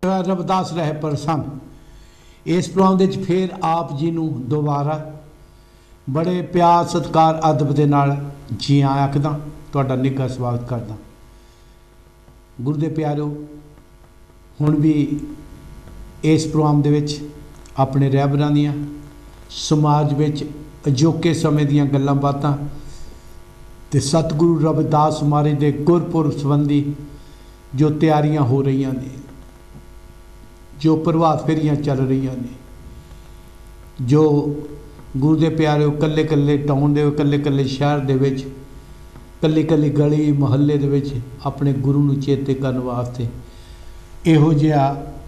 रविदास रहे प्रसन्न। इस प्रोग्राम दे विच फिर आप जी नूं दोबारा बड़े प्यार सत्कार अदब दे नाल जी आया आखदा, तुहाडा निੱਘਾ स्वागत करदा। गुरु दे प्यारो, हुण भी इस प्रोग्राम दे विच अपने रहबरां दियां समाज विच अजोके समय दीयां गल्लां बातां ते सतगुरु रविदास महाराज दे गुरपुरब संबंधी जो तैयारियां हो रही ने, जो प्रभात फेरियां चल रही ने, जो गुरु दे प्यारे कल्ले कल्ले टाउन दे कल्ले कल्ले शहर दे विच कल्ली कल्ली गली महल्ले दे विच अपने गुरु नूं चेते करन वास्ते इहो जिहा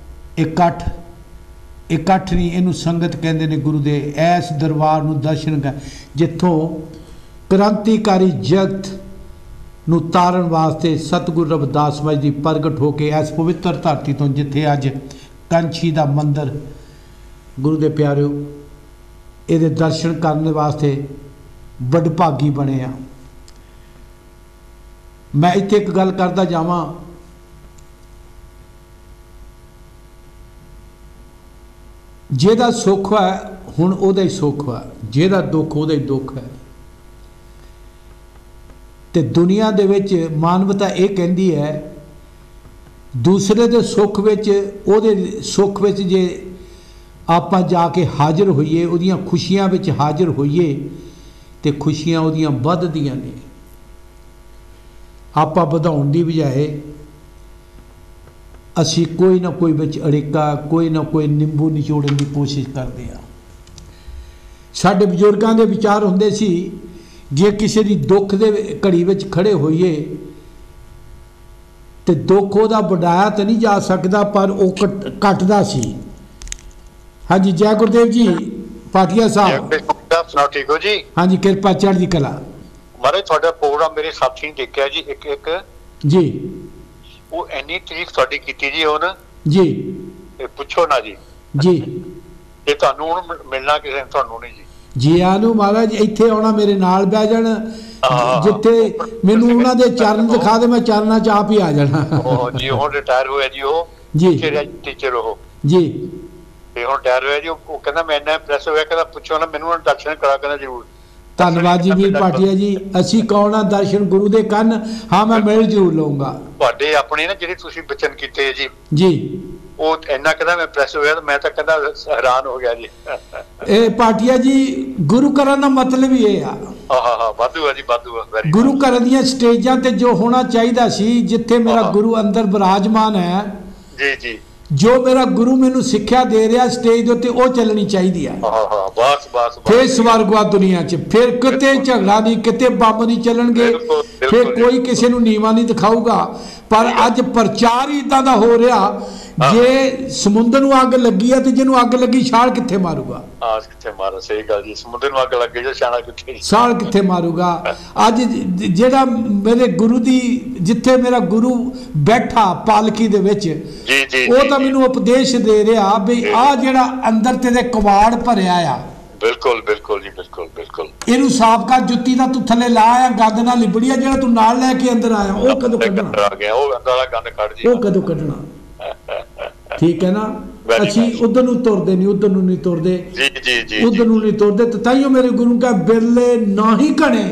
इकट्ठ नहीं, इनू संगत कहते हैं। गुरु दे ऐस दरबार नूं दर्शन कर जिथों क्रांतिकारी जगत नूं तारन वास्ते सतगुरु रविदास महाराज जी प्रगट होके इस पवित्र धरती तो जिथे अज कंछी दा मंदिर गुरु दे प्यारे ये दर्शन करने वास्ते वडभागी बने आ। मैं इत्थे एक गल करदा जावां, जेदा सुख है हुण ओदा ही सुख है, जेदा दुख ओदा ही दुख है। ते दुनिया दे विच मानवता ये कहती है दूसरे दे सुख विच ओदे सुख विच जे आपां जाके हाजिर होइए, ओदियां खुशियां विच हाजिर होइए ते खुशियां ओदियां वधदियां ने। आपां वधाउण दी बजाए असी कोई ना कोई विच अड़िका, कोई ना कोई निंबू निचोड़न की कोशिश करते हैं। साडे बजुर्गों के विचार हुंदे सी, जे किसी की दुख दे घड़ी विच खड़े होइए तो दुख उहदा वधाया तो नहीं जा सकता, पर वह घटदा सी। हाँ जी, जय गुरुदेव जी। पाटिया साहब सुनाओ, ठीक हो जी? हाँ जी, कृपा चढ़दी कला। महाराज तुहाडा प्रोग्राम मेरे साथी ने देखा जी, एक जी वो इन्नी तारीफ तुहाडी कीती जी हुण जी, पुछो ना जी जी। ये तुहानू हुण मिलना किसी ने तुहानू नहीं जी। जी आनू महाराज इत्थे आउणा, मेरे नाल बह जाण, जिथे मैनू उन्हां दे चरण दिखा दे, मैं चरनां च आप ही आ जाना। जी हुण रिटायर होया जी, वो जी टीचर हो जी, ते हुण रिटायर होया जी। वो कहंदा मैं इन्ना इंप्रेस होया, कहंदा पुछो ना मैनू दर्शन करा, कहंदा जरूर। धन्यवाद जी वीर भाटिया जी। असी कौन आ दर्शन गुरु दे करन? हाँ मैं मिल जरूर लूंगा। तुहाडे अपने ना जिहड़े तुसीं बचन कीते जी जी, वो इन्ना कहंदा मैं इंप्रेस होया, तो मैं तो कहंदा हैरान हो गया जी। ए भाटिया जी, गुरु करन दा मतलब ही ये आ। हाँ हाँ, वाधू है जी, वाधू है। गुरु करन दियां स्टेजां ते जो होना चाहिदा सी, जिथे मेरा गुरु अंदर विराजमान है जी जी, जो मेरा गुरु मैनू सिक्ख्या दे रहा स्टेज दे उत्ते वो चलनी चाहिए है। बस बस फिर स्वर्ग वा दुनिया च, फिर किते झगड़ा नहीं, किते बंब नहीं चलणगे, फिर कोई किसी नू नीवा नहीं दिखाऊगा। पर अज प्रचार ही इदां दा हो रहा, जे समुद्र नू अग लगी है तो जिन्हों अग लगी छाल कित्थे मारूगा? सही गल जी, समुद्र नू अग लगे जो छाल कित्थे मारूगा? अज जेड़ा मेरे गुरु दी जिथे मेरा गुरु बैठा पालकी दे विच, वो तो मैनू उपदेश दे रहा भी आ जेड़ा अंदर तेरे कवाड़ भरिया आ, बिल्कुल बिल्कुल जी, बिल्कुल बिल्कुल, इनू साफ कर, जुत्ती दा तू थले ला आ, गंद ना लिबड़िया जेड़ा तू नाल लेके अंदर आया, वो कदों कढना? आ गया वो अंदर वाला गंद कढ जी, वो कदों कढना? ठीक है ना? अच्छी उधर नू तुरदे नहीं, उधर नू नहीं तुरदे जी जी जी, उधर नू नहीं तुरदे। तो ताइयों मेरे गुरु का बिरले ना ही घने,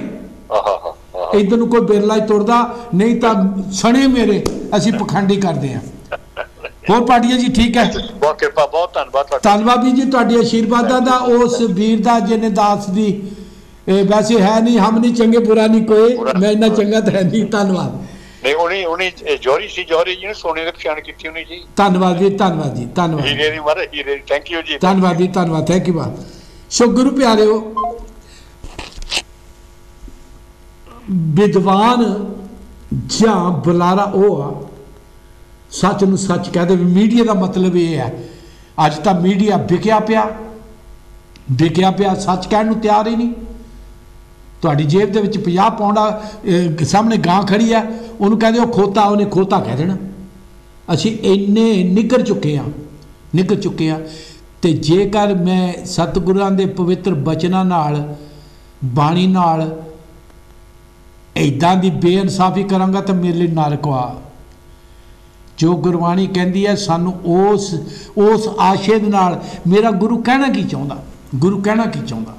इधर नू कोई बिरला ही तुरदा नहीं, तो सने मेरे असी पखंडी करते हैं। होर पाटिया जी ठीक है? बहुत कृपा, बहुत धन्यवाद। धन्यवाद जी, तुहाडी आशीर्वादां दा, उस वीर दा जिन्हें दास दी वैसे है नहीं, हम नहीं चंगे बुरा नहीं कोई, मैं इन्ना चंगा तो है नहीं। धन्यवाद। नहीं उन्हीं उन्हीं जौहरी सी, जौहरी जी ने सोने दी पछाण कीती उन्हीं जी। धन्यवाद जी, धन्यवाद जी, धन्यवाद। हीरे दी मारे हीरे, थैंक यू जी, धन्यवाद जी, धन्यवाद, थैंक यू बात। सो गुरु प्यारे हो, विद्वान जां बुलारा वो आ सच नूं सच कह दे। मीडिया का मतलब ये है, अज तो मीडिया विकिया पिया, सच कहण नूं तैयार ही नहीं। तुहाडी जेब दे विच 50 पाउंड सामने गां खड़ी है, उन्होंने कह दो खोता, उन्हें खोता कह देना। असी इन्ने निगर चुके हैं तो जेकर मैं सतगुरां दे पवित्र बचनां नाल बाणी नाल इदां दी बेइनसाफी करांगा तो मेरे लिए नरक आ। जो गुरबाणी कहती है सानू उस आशे दे नाल मेरा गुरु कहना की चाहता, गुरु कहना की चाहता।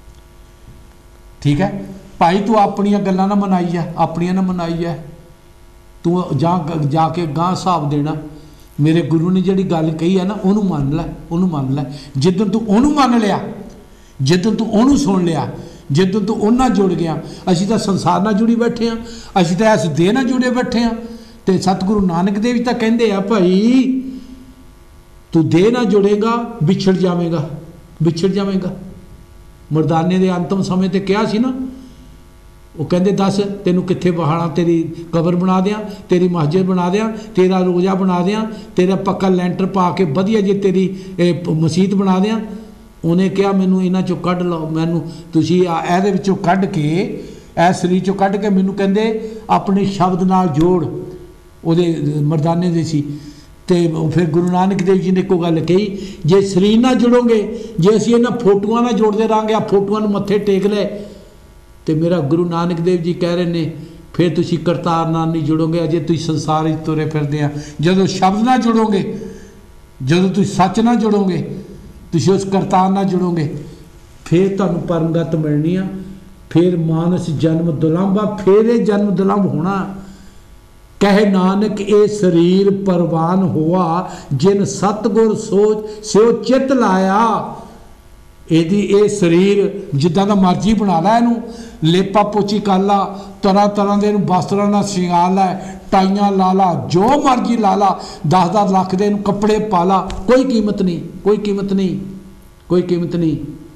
ठीक है भाई, तू अपनियां गल्लां ना मनाई है, अपनियां ना मनाई है, तू जाके गांह हिसाब देना। मेरे गुरु ने जिहड़ी गल कही है ना उहनूं मान लै, उहनूं मान लै। जिद्दन तू उहनूं मान लिया, जिद्दन तू उहनूं सुन लिया, जिद्दन तू उन्हां जुड़ गया। असीं तां संसार नाल जुड़ी बैठे हाँ, असीं तां इस देह नाल जुड़े बैठे हाँ। तो सतगुरु नानक देव जी तां कहंदे आ भाई तू देह नाल जुड़ेगा विछड़ जावेगा, विछड़ जावेगा। मरदाने दे अंतिम समय ते कहा सी ना, वो कहते दस तेनू कित्थे बहाना, तेरी कबर बना दियाँ, तेरी मस्जिद बना दियाँ, तेरा रोज़ा बना दियाँ, तेरा पक्का लैंटर पा के वधिया जी तेरी मसीत बना दियाँ। उन्हें कहा मैनू इन्हां चों कढ़ लो, मैनू तुसीं इहदे विचों कढ़ के इस शरीर चों कढ़ के मैनू कहंदे अपने शब्द नाल जोड़। उहदे मरदाने दे सी ते फिर गुरु नानक देव जी ने एक गल कही, जे शरीर नाल जुड़ोगे, जे असीं इन्हां फोटोआं नाल जोड़दे रहांगे, आ फोटोआं नूं मत्थे टेक ले, तो मेरा गुरु नानक देव जी कह रहे ने फिर तुसी करतार नाल नहीं जुड़ोगे, अजे तुसी संसार विच तुरे फिरदे आ। जदों शब्द नाल जुड़ोगे, जदों तुसी सच नाल जुड़ोगे, तुसी उस करतार नाल जुड़ोगे, फिर तुहानूं परमगत मिलनी आ। फिर मानस जन्म दुलंभ आ, फिर ये जन्म दुलंभ होना। कहे नानक ए शरीर परवान हुआ, जिन सतगुर सोच स्यो चित लाया। यदि ये शरीर जिदा का मर्जी बना ला, इनू लेपा पोची कर ला, तरह तरह के वस्त्रों नाल श्रृंगार ला, टाइयां ला ला, जो मर्जी ला ला, 10-10 लाख के कपड़े पा ला, कोई कीमत नहीं, कोई कीमत नहीं, कोई कीमत नहीं।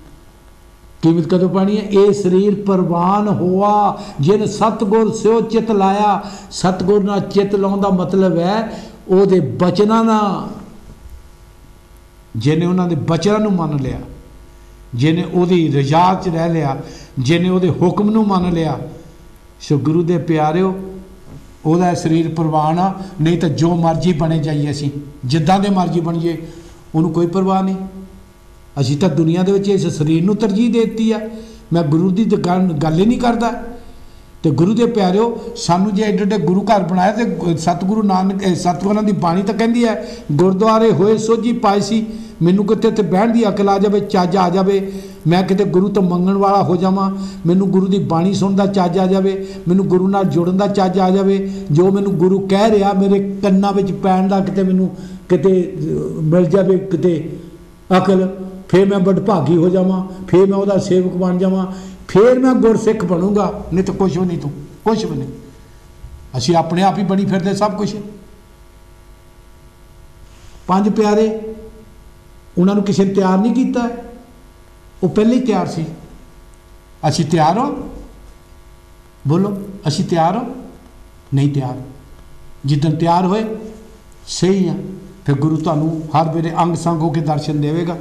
कीमत कदों पानी है? ये शरीर परवान हुआ, जिन सतगुर स्यो चित लाया। सतगुर नाल चित लाउण दा मतलब है उहदे बचनां ना, जिन्हें उन्होंने बचनां नूं मन लिया, जिन्हें उहदी रजा च रह लिया, जिन्हें उहदे हुक्म नूं मान लिया। सो गुरु दे प्यारिओ, उहदा शरीर परवान आ। नहीं तो जो मर्जी बने जाइए, असीं जिद्दां दे मर्जी बणीए, उहनूं कोई परवाह नहीं। असीं तां दुनिया दे विच इस शरीर नूं तरजीह दे दित्ती है। मैं गुरु दी गल ही नहीं करदा। तो गुरु दे प्यारिओ, सानू जे एडे एडे गुरु घर बनाए, तो सतगुरु नानक सतगुरां दी बाणी तां कहंदी है, गुरुद्वारे होए सोझी पाई सी, मैनू किते ते बहन की अकल आ जाए, चज आ जाए, मैं किते गुरु तो मंगण वाला हो जावां, मैनू गुरु की बाणी सुनण दा चज आ जाए, मैनू गुरु नाल जुड़न दा चज आ जाए, जो मैनू गुरु कह रहा मेरे कन्नां विच पैण दा किते मैनू किते मिल जाए किते अकल, फिर मैं बड़भागी हो जावां, फिर मैं उहदा सेवक बन जावां, फिर मैं गुरसिख बनूंगा। नहीं तो कुछ भी नहीं, तू कुछ भी नहीं। असीं अपने आप ही बनी फिरदे सब कुछ। पंज प्यारे उन्होंने किसी ने तैयार नहीं किया, वो पहले ही तैयार सी। असीं तैयार हो? बोलो, असीं तैयार हो? नहीं तैयार। जिदन तैयार होए सही है, फिर गुरु तुहानूं हर वेले अंग संग होकर दर्शन देवेगा।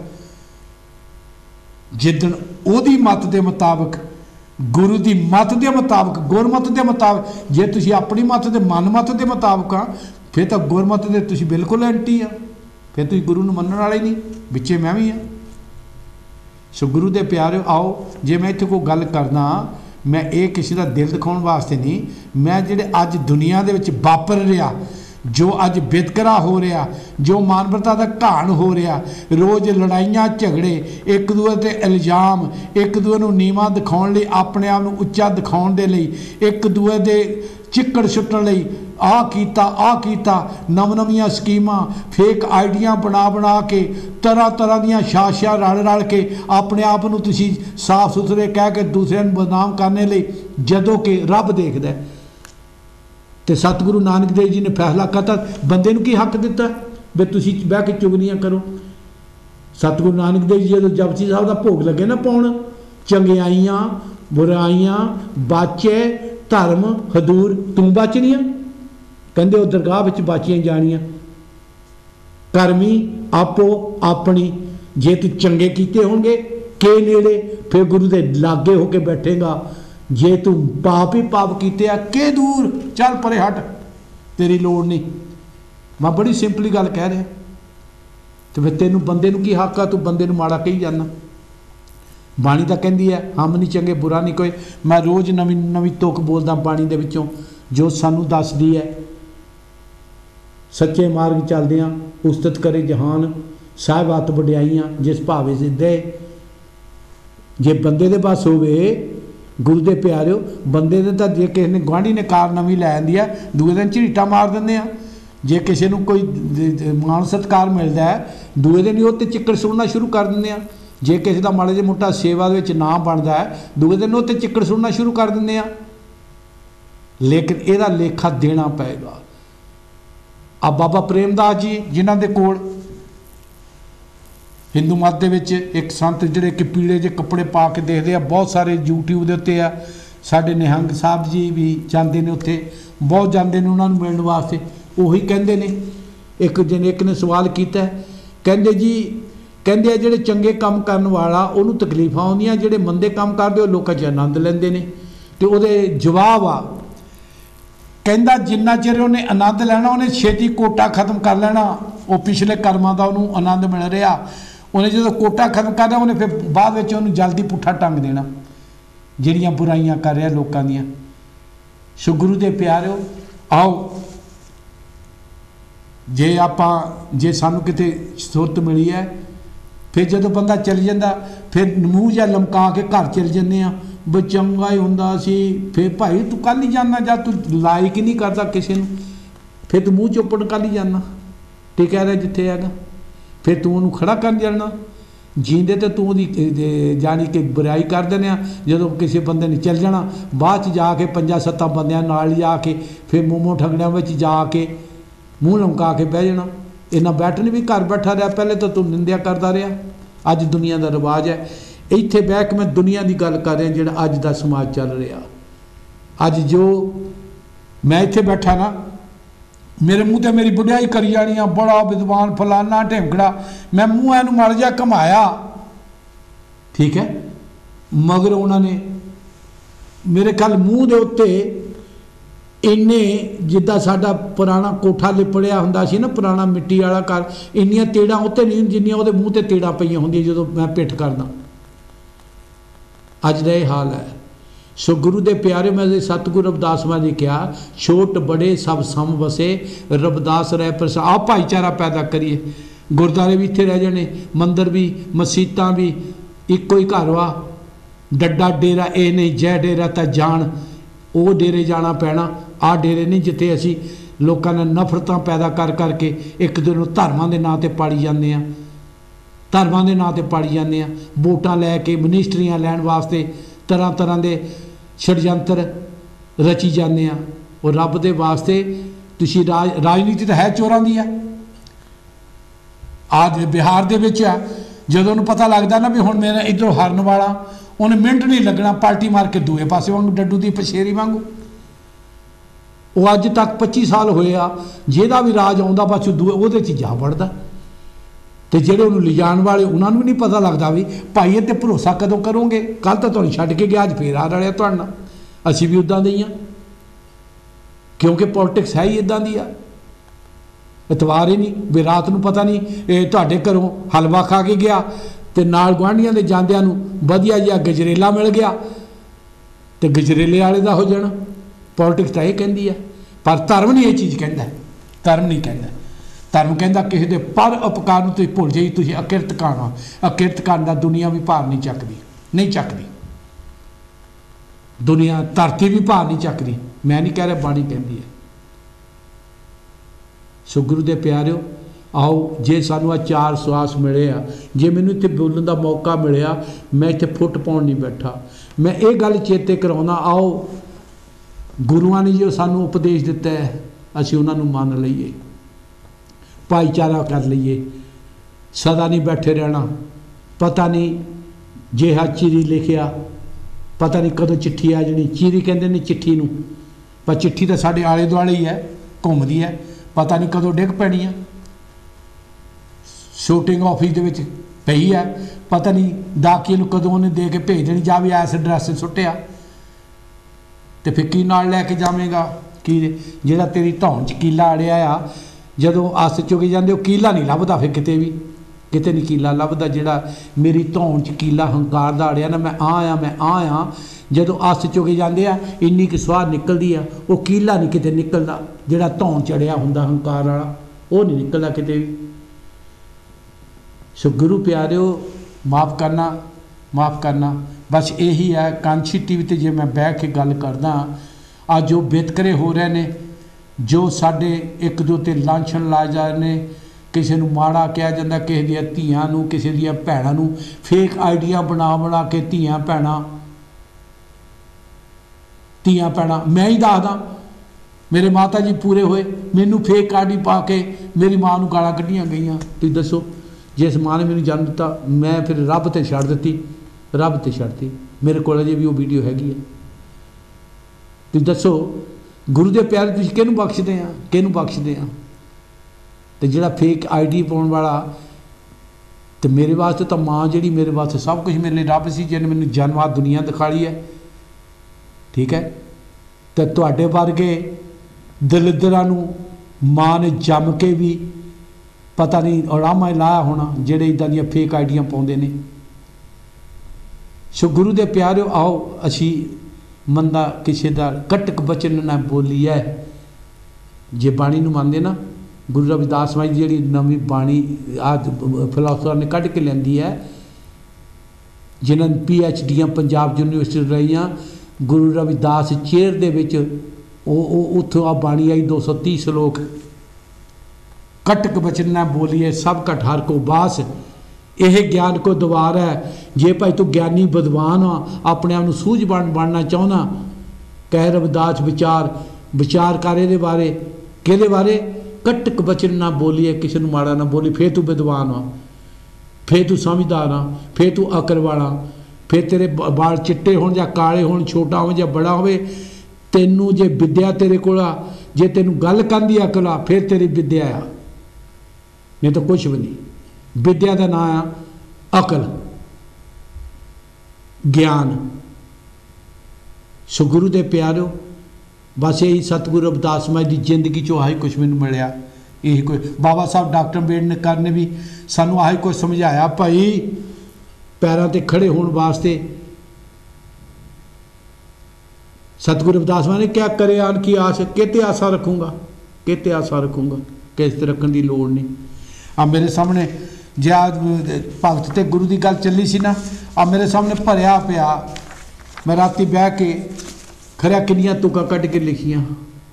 जिदन उहदी मत के मुताबिक, गुरु की मत के मुताबिक, गुरमत के मुताबिक, जे तुसीं अपनी मत के मन मत के मुताबिक हाँ, फिर तो गुरमत के तुसीं बिल्कुल एंटी आ, फिर तुसीं गुरु नूं मनण वाले नहीं, विचे मैं भी हाँ। सो गुरु दे प्यारे आओ, जे मैं इत्थे कोई गल करना, मैं ये किसी का दिल दिखाने वास्ते नहीं, मैं जिहड़े अज दुनिया दे विच वापर रहा, जो अज वितकरा हो रहा, जो मानवता का घाण हो रहा, रोज़ लड़ाइयां झगड़े, एक दूए ते इल्जाम, एक दूए नूं नीवां दिखाउण लई, अपने आप नूं उच्चा दिखाउण दे लई, एक दूए दे चिक्कड़ सुट्टण लई, आ कीता, नवीं स्कीमां, फेक आइडिया बना के, तरह तरह दीयां साजिशां रल के अपने आप नूं तुसीं साफ सुथरे कह के दूसरे नूं बदनाम करने लई, जदों कि रब देखदा है। तो सतगुरु नानक देव जी ने फैसला करता, बंदे नूं की हक दिता भी तुसीं बह के चुगलियां करो। सतगुरु नानक देव जी जो जपजी साहब का भोग लगे ना पाउण, चंगियाइयां बुराइयां बाचे धर्म हदूर तू बचनियां, कहंदे वो दरगाह विच बाचियां जानियां। करमी आपो अपनी, जे तू चंगे कीते होंगे के नेड़े, फिर गुरु दे लागे होके बैठेगा। जे तू पाप ही पाप कीते आ के दूर, चल परे हट, तेरी लोड़ नहीं। मैं बड़ी सिंपली गल कह रहा। तो फिर तेनू बंदे नू की हक आ, तू बंदे नू माड़ा कही जाना। बाणी तो कहती है हम नहीं चंगे बुरा नहीं कोई। मैं रोज़ नवीं तुक बोलदा बाणी दे विचों, जो सानू दसदी है। सच्चे मार्ग चलदियां उस्तत करे जहान साहिबात वड्याइयां जिस भावे सिद्धे। जे बंदे दे पास होवे गुरु दे प्यारिओ बंदे दे तां जे किसी ने गुआढ़ी ने कार नवीं लै आंदी आ दूए दिन झरीटा मार दिंदे आ। जे किसी नूं कोई मान सत्कार मिलदा है दूए दिन ही उत्ते चिक्कड़ सुट्टना शुरू कर दिंदे आ। जे किसी दा माड़ा जिहा मोटा सेवा दे विच नाम बनदा है दूए दिन उत्ते चिक्कड़ सुट्टना शुरू कर दिंदे आ। लेकिन इहदा लेखा देना पएगा। आ बाबा प्रेमदास जी जिन्हां दे कोल हिंदू मत दे विच एक संत जिहड़े कि पीले जे कपड़े पा के देखदे आ बहुत सारे यूट्यूब दे उत्ते आ। साडे निहंग साहब जी भी जांदे ने उत्थे बहुत जांदे ने उन्हां नूं मिलण वास्ते। ਉਹੀ ਕਹਿੰਦੇ ਨੇ एक ने सवाल किया कहते जी कहते ਜਿਹੜੇ ਚੰਗੇ ਕੰਮ ਕਰਨ ਵਾਲਾ ਉਹਨੂੰ ਤਕਲੀਫਾਂ ਆਉਂਦੀਆਂ ਜਿਹੜੇ ਮੰਦੇ ਕੰਮ ਕਰਦੇ ਉਹ ਲੋਕਾਂ 'ਚ ਆਨੰਦ ਲੈਂਦੇ ਨੇ। ਤੇ ਉਹਦੇ ਜਵਾਬ ਆ ਕਹਿੰਦਾ ਜਿੰਨਾ ਚਿਰ ਉਹਨੇ ਆਨੰਦ ਲੈਣਾ ਉਹਨੇ ਛੇਤੀ ਕੋਟਾ ਖਤਮ ਕਰ ਲੈਣਾ। ਉਹ ਪਿਛਲੇ ਕਰਮਾਂ ਦਾ ਉਹਨੂੰ ਆਨੰਦ ਮਿਲ ਰਿਹਾ। ਉਹਨੇ ਜਦੋਂ ਕੋਟਾ ਖਤਮ ਕਰਨਾ ਉਹਨੇ ਫਿਰ ਬਾਅਦ ਵਿੱਚ ਉਹਨੂੰ ਜਲਦੀ ਪੁੱਠਾ ਟੰਗ ਦੇਣਾ ਜਿਹੜੀਆਂ ਬੁਰਾਈਆਂ ਕਰ ਰਿਹਾ ਲੋਕਾਂ ਦੀਆਂ। ਸੋ ਗੁਰੂ ਦੇ ਪਿਆਰਿਓ आओ जे आपां जे सानू किते सुरत मिली है फिर जो बंदा चल जाता फिर मूँह जा लमका के घर चल जाने ब चंगा ही हुंदा सी। फिर भाई तू कल ही जाना जा तू लाइक ही नहीं करता किसी नूं फिर तू मूँह चुप्पण कल ही जाना टिकया रह जिथे हैगा। फिर तू उहनूं खड़ा कर जाना जींदे तो तू जानी कि बुराई कर देने जो किसी बंदे ने चल जाना बाद जाके 5-7 बंदियां नाल जाके फिर मोमो ठगड़ियां में जाके मूँह लमका के बह जाना। इन्ना बैठन भी घर बैठा रहा पहले तो तू निंदिया करता रहा। अज दुनिया का रिवाज है इत्थे बह के मैं दुनिया की गल कर रहा जिहड़ा अज का समाज चल रहा। अज जो मैं इत्थे बैठा ना मेरे मूँह ते मेरी बुढ़ियाई करी जानी बड़ा विद्वान फलाना ढिमकड़ा मैं मूँह इनू माड़ा जिहा घुमाया ठीक है मगर उन्होंने मेरे ख्याल मूँह के उत्ते इन्ने जिद्दां साडा पुराना कोठा लिपड़िया हुंदा सी ना पुराना मिट्टी वाला घर इन्नियां तेड़ां उत्ते नहीं जिन्नियां उहदे मूँह ते तेड़ां पईयां हुंदियां जदों मैं पिठ करदा। अज दा इह हाल है। सो गुरु दे प्यारे मैं सतगुरु रविदास मां ने कहा छोट बड़े सब सम वसे रविदास रह पर आप भाईचारा पैदा करिए। गुरुद्वारे भी इत्थे रह जाने मंदिर भी मसीतां भी इक्को ही घर वा डड्डा डेरा ये नहीं जै डेरा तां जान वो डेरे जाना पैना। आ डेरे नहीं जिथे असी लोगों ने नफरतां पैदा कर करके एक दूजे नूं धर्मां दे नां ते पाड़ी जांदे आ धर्मां दे नां ते पाड़ी जांदे आ वोटां लैके मिनिस्ट्रियां लैण वास्ते तरह तरह के षडयंत्र रची जाते हैं। और रब दे वास्ते तुसी राजनीति तो है चोरां दी है। आज बिहार दे विच आ जदों उन्हें पता लगता ना भी हुण मेरा इधरों हारन वाला उन्हें मिनट नहीं लगना पार्टी मार के दूए पासे वांगू डड्डू दी पछेरी वांगू। वो अज तक 25 साल होए आ जिहदा भी राज आउंदा बस दूए उहदे च जा वड़दा तो जेडे उन्होंने लिजाण वाले उन्होंने भी नहीं पता लगता भी भाई ये भरोसा कदों करोगे कल तो तुहानूं छड्ड के गया अज फिर आ रलिया तुहाडे नाल असीं भी उदां दे ही हां क्योंकि पॉलिटिक्स है ही इदां दी आ। इतवार ही नहीं भी रात नूं पता नहीं तुहाडे घरों हलवा खा के गया तो नाल गुआंढियां दे जांदियां नूं वधिया जिहा गजरेला मिल गया तो गजरेले वाले दा हो जाना। पॉलिटिक्स तो यह कहती है पर धर्म नहीं ये चीज़ कहता धर्म नहीं कहता। धर्म कहता किसी के पर उपकार तुम भुल जाइए तुम अकिरत खाना अकिरत खाने का दुनिया भी भार नहीं चकती नहीं चकती दुनिया धरती भी भार नहीं चकती। मैं नहीं कह रहा बाणी कहती है। सो गुरु दे प्यारिओ आओ जे सानू आ 4 सवास मिले आ जे मैनू इत्थे बोलण का मौका मिलिया मैं इत्थे फुट पाउण नहीं बैठा मैं ये गल चेते कराउंदा आओ गुरुआं ने जो सानू उपदेश दिता है असीं उन्हां नूं मान लईए भाईचारा कर लीए सदा नहीं बैठे रहना। पता नहीं जेहा चिरी लिखिया पता नहीं कदों चिट्ठी आ जानी चिरी कहते हैं चिट्ठी नूं पर चिट्ठी तो साडे आले दुआले ही है घूमदी है पता नहीं कदों डिग पैनी है शूटिंग ऑफिस दे विच पई है पता नहीं डाकिए नूं कदों उन्हें दे के भेज देनी जा भी इस एड्रैस से सुट्टिया तो फिर की नाल लैके जावेगा कि जिहड़ा तेरी धौन च कीला अड़िया आ जदों अस चुके जाते कीला नहीं लभदा फिर किते भी किते नहीं कीला लभदा जिहड़ा मेरी धौन च कीला हंकार दा अड़िया ना मैं आ जदों अस चुके जाते इन्नी कि स्वाह निकलदी आ वो कीला नहीं किते निकलदा जिहड़ा धौन चढ़िया हुंदा हंकार वाला। वो नहीं निकलता किते भी। सो गुरु प्यारिओ माफ़ करना बस यही है। कांछी टीवी ते जे मैं बह के गल करदा आ जो बेतकरे हो रहे ने, जो साडे एक दो ते लांछन लाए जा रहे ने, किसी नूं माड़ा कहा जाता, किसी दियां धीआं नूं, किसी दियां भैणां नूं फेक आइडिया बना के धीआं भैणां मैं ही दसदा मेरे माता जी पूरे होए, मैनू फेक आईडी पा के मेरी माँ नूं गालां कढ़ियां गईयां। तुसीं दसो जिस माँ ने मैनू जन्म दिता मैं फिर रब ते छड्ड दित्ती, रब ते छड्डती। मेरे कोल अजे भी वो वीडियो हैगी है। तुसीं दसो गुरु दे प्यारे तुसीं किहनूं बख्शदे आ, किहनूं बख्शदे आ? ते जिहड़ा फेक आईडी पाउण वाला ते मेरे वास्ते तो माँ जिहड़ी मेरे वास्ते सब कुछ मेरे लिए रब सी, जिन्हें मैनूं जन्मा दुनिया दिखाई है। ठीक है, तो तुहाडे वर्गे दलिद्रां नूं माँ ने जम के भी पता नहीं उड़ामा लाया होना जिहड़े इदां दियां फेक आईडियां पाउंदे ने। सो गुरु दे प्यारिओ आओ असी मंदा किसी दा कटक बचन ना बोली है। जे बाणी नूं मंनदे ना, गुरु रविदास माई जी जी नवी बाणी आज फिलोसफर ने कढ़ के लियांदी है, जिन्होंने PhD पंजाब यूनीवर्सिटी रही, गुरु रविदास चेयर दे विच उत्थों आ बाणी आई 230 श्लोक। कटक बचन ना बोलिए सब कट हर को बास, यह ज्ञान को द्वार है। जे भाई तू ज्ञानी विद्वान आ, अपने आप सूझवान बनना चाहना, कह रविदास विचार कर ये बारे कि बारे कटक बचन ना बोलिए, किसी को माड़ा ना बोली, फिर तू विद्वान आ, फिर तू समझदार आ, फिर तू अकल वाला, फिर तेरे बाल चिट्टे हो या काले हो, छोटा हो या बड़ा हो, तेनू जे विद्या तेरे को, जे तेनू गल करन दी अकल आ फिर तेरी विद्या आ, नहीं तो कुछ भी नहीं। विद्या का नाम आ अकल ज्ञान। सो गुरु दे प्यारिओ बस यही सतगुरु रविदास माई की जिंदगी चो आही कुछ मैनूं मिलिया। यही कोई बाबा साहब डॉक्टर अम्बेडकर ने भी सानू आही कुछ समझाया, भाई पैरों ते खड़े होने वास्ते सतगुरु रविदास माई ने क्या करे आन की आस, किते आशा रखूँगा, किते आशा रखूँगा, किस ते रखने की लोड़ नहीं। आ मेरे सामने जे भगत ते गुरु की गल चली सी ना, आ मेरे सामने भरिया पिया, मैं राती बह के खरिया किनियां तुकां कढ़ के लिखियां।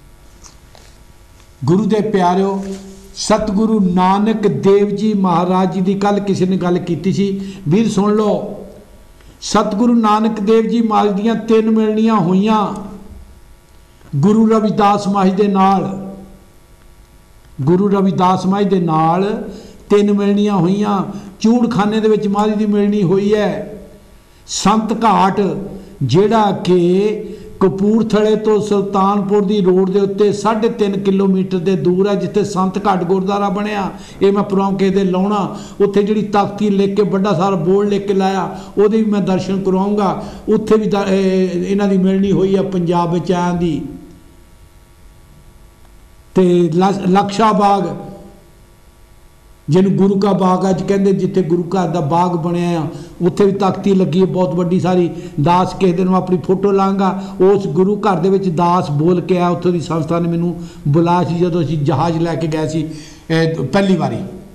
गुरु दे प्यारिओ सतगुरु नानक देव जी महाराज जी की कल किसी ने गल की सी, वीर सुन लो। सतगुरु नानक देव जी महाराज दियां 3 मिलनियां होइयां गुरु रविदास माही दे नाल, गुरु रविदास माही दे नाल 3 मिलनियां होइयां। चूड़खाने दे विच महाराज दी मिलनी हुई है। संत घाट जिहड़ा कि कपूरथले तो सुल्तानपुर की रोड के उत्ते 3.5 किलोमीटर के दूर है, जिथे संत घाट गुरुद्वारा बनया। ये मैं प्रोग्राम किसी लाउणा, उत्थे जिहड़ी तख्ती लिख के बड़ा सारा बोर्ड लिख के लाया, उहदे भी मैं दर्शन करवाऊँगा। उत्थे भी इन्हां दी मिलनी हुई है पंजाब विच आइआं दी। ते लक्षा बाग जिन्होंने गुरु का बाग अज कहते, जिथे गुरु घर का बाग बनया उत्थे भी तख्ती लगी है बहुत बड़ी सारी। दास किस दिन अपनी फोटो लाँगा, उस गुरु घर दे विच दास बोल के आया। उत्थों की संस्था ने मैनू बुलाया सी जदों असीं जहाज़ लैके गए सी पहली बारी,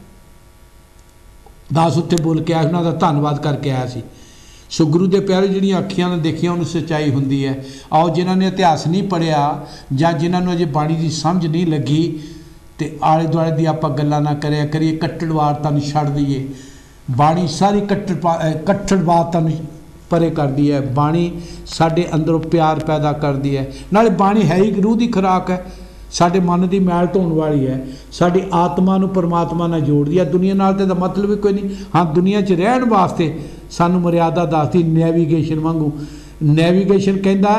दास उत्थे बोल के आया, उन्हों का धन्नवाद करके आया सी। सो गुरु के प्यारे जिहड़ियां अखियां ने देखिया उन्हें सच्चाई हुंदी है। आओ जिन्होंने इतिहास नहीं पढ़िया जां जिन्होंने अजे बाणी की समझ नहीं लगी, तो आले दुआले दी आपां गल्लां ना करिया करिए, कट्टड़वादता नूं छड्ड दईए। बाणी सारी कट्टड़वादता नूं परे कर दी है। बाणी साडे अंदरों प्यार पैदा करती है, नाले बाणी है ही रूह की खुराक है, साडे मन की मैल धोण वाली है, साडी आत्मा नूं परमात्मा नाल जोड़दी है। दुनिया नाल ते दा मतलब ही कोई नहीं। हाँ, दुनिया च रहण वास्ते सानूं मर्यादा दसदी, नैवीगेशन वांगू। नैवीगेशन कहंदा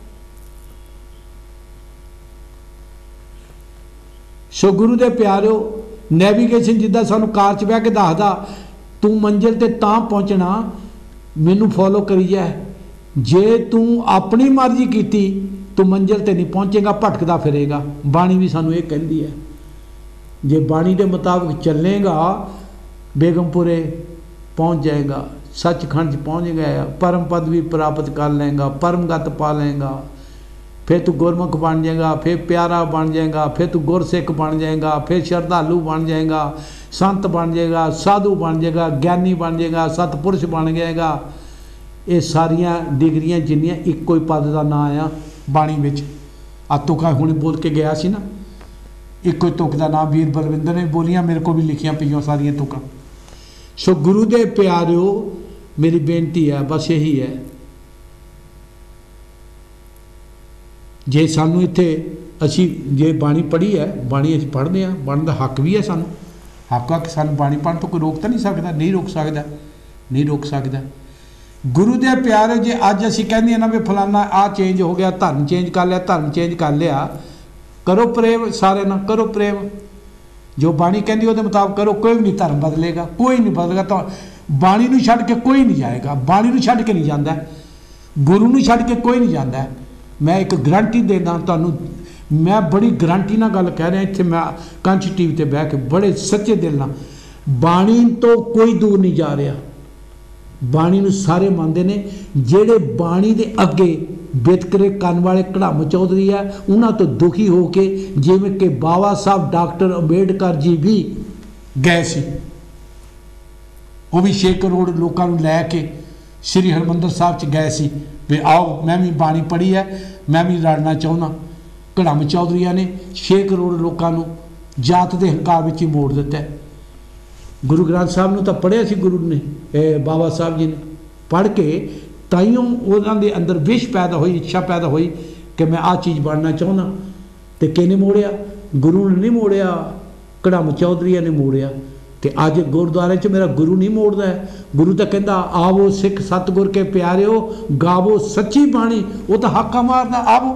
सो गुरु दे प्यारिओ नैवीगेशन जिद्दां सानूं कार च बह के दसदा, तू मंजिल ते तां पहुँचना, मैनू फॉलो करी जाए। जे तू अपनी मर्जी की तू मंजिल ते नहीं पहुँचेगा, भटकदा फिरेगा। बाणी भी सानू ये कहती है, जे बाणी के मुताबिक चलेगा बेगमपुरे पहुँच जाएगा, सचखंड पहुँच गया, परम पद भी प्राप्त कर लेगा, परमगत पा लेगा, फिर तू गुरमुख बन जाएगा, फिर प्यारा बन जाएगा, फिर तू गुरसिख बन जाएगा, फिर श्रद्धालु बन जाएगा, संत बन जाएगा, साधु बन जाएगा, ज्ञानी बन जाएगा, सतपुरुष बन जाएगा। ये सारिया डिग्रियां जिन्नियां इक्को ही पद का नाम आ बाणी विच। आ तुका हुणे बोल के गया सी ना, इक्को ही तुक का नाम वीर बलविंदर ने बोलियां, मेरे को भी लिखियां पईयां सारियां तुकां। सो गुरु दे प्यारिओ, मेरी बेनती है बस यही है, जे सानू इत्थे असी जे बाणी पढ़ी है, बाणी असीं पढ़दे आ, पढ़न दा हक भी है सानू, हक आ कि सानू बाणी पढ़न तो कोई रोक तो नहीं सकता, नहीं रोक सकता, नहीं रोक सकता। गुरु दे प्यारे, जे अज असीं कहंदे ना भी फलाना आ चेंज हो गया, धर्म चेंज कर लिया, धर्म चेंज कर लिया, करो प्रेम सारे ना, करो प्रेम, जो बाणी कहंदी उहदे मुताबिक करो, कोई भी नहीं धर्म बदलेगा, कोई नहीं बदलेगा। तो बाणी नूं छड्ड के कोई नहीं जाएगा, बाणी नूं छड्ड के नहीं जांदा, गुरु नूं छड्ड के कोई नहीं जांदा। मैं एक गारंटी देना तुहानूं, मैं बड़ी गारंटी नाल गल कह रहा इत्थे, मैं कंच टीवी ते बैठ के बड़े सच्चे दिल नाल, बाणी तो कोई दूर नहीं जा रहा, बाणी नूं सारे मनदे ने। जिहड़े बाणी दे अगे वितकरे करन वाले कड़म चौधरी है, उन्हां तो दुखी हो के, जिवें कि बाबा साहब डॉक्टर अंबेडकर जी भी गए सी, वो भी 6 करोड़ लोगों को लैके श्री हरमंदर साहब च गए सी भी आओ मैं भी बाणी पढ़ी है, मैं भी लड़ना चाहना। कड़म चौधरिया ने 6 करोड़ लोगों को जात के हंकार में ही मोड़ दिता है। गुरु ग्रंथ साहब ने तो पढ़िया सी गुरु ने, बाबा साहब जी ने पढ़ के ताइयों उन्होंने अंदर विश पैदा हुई, इच्छा पैदा हुई कि मैं आ चीज़ बनना चाहना, तो किने मोड़िया? गुरु ने नहीं मोड़िया, कड़म चौधरी ने मोड़िया। तो अज गुरुद्वारे च मेरा गुरु नहीं मोड़ता है, गुरु तो कहता आवो सिख सतगुर के प्यारिओ, गावो सच्ची बाणी, वो तो हाका मारदा आवो।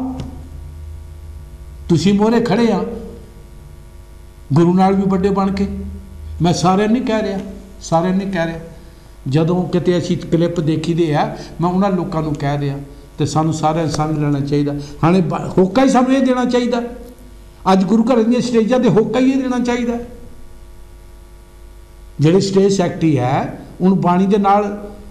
तुसी मोहरे खड़े आ गुरु नाल भी बड़े बन के, मैं सारे नहीं कह रहा, सारे नहीं कह रहा, जदों किते असीं क्लिप देखी दे आ, मैं उन्होंने लोगों को कह रहा, तो सानू सारे समझ लेना चाहिए। हाँ होका ही सानू ये देना चाहिए, अज गुरु घर दी स्टेजां ते होका ही ये देना चाहिए। जिहड़े स्टेज सैकटरी है उन बाणी दे नाल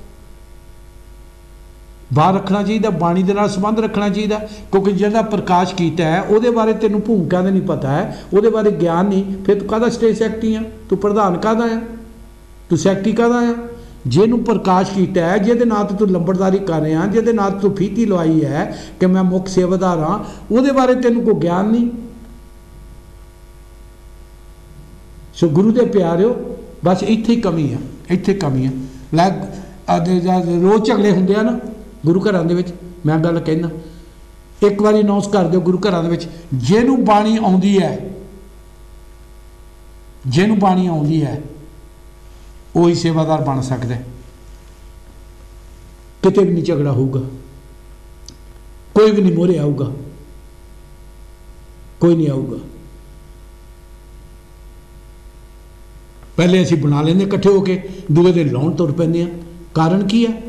बाहर रखना चाहिए, बाणी दे नाल संबंध रखना चाहिए, क्योंकि जिहड़ा प्रकाश कीता है उहदे बारे तेनू भूमिका दा नहीं पता है, उहदे बारे ज्ञान नहीं, फिर तू काहदा स्टेज सैकटरी है? तू प्रधान काहदा है? तू सैकटरी काहदा है? जिहनू प्रकाश कीता है, जिहदे नाल तू लंबड़दारी कर रहा, जिहदे नाल तू फीती लवाई है कि मैं मुख सेवादार हाँ, उहदे बारे तेनू कोई ज्ञान नहीं। सो गुरु दे प्यारिओ, बस इत्थे ही कमी है, इत्थे कमी है। रोज़ झगड़े होंदे आ ना गुरु घरां दे विच, मैं गल कहना एक बारी अनाउंस कर दिओ गुरु घरां दे विच, जिहनू बाणी आउंदी है, जिहनू बाणी आउंदी है वही सेवादार बन सकदा है। किते भी नहीं झगड़ा होऊगा, कोई भी नहीं मोहरे आऊगा, कोई नहीं आऊगा। पहले असीं बना लेंदे इकट्ठे होके, दूए दिन लाउण तुर पैंदे आ। कारण की है?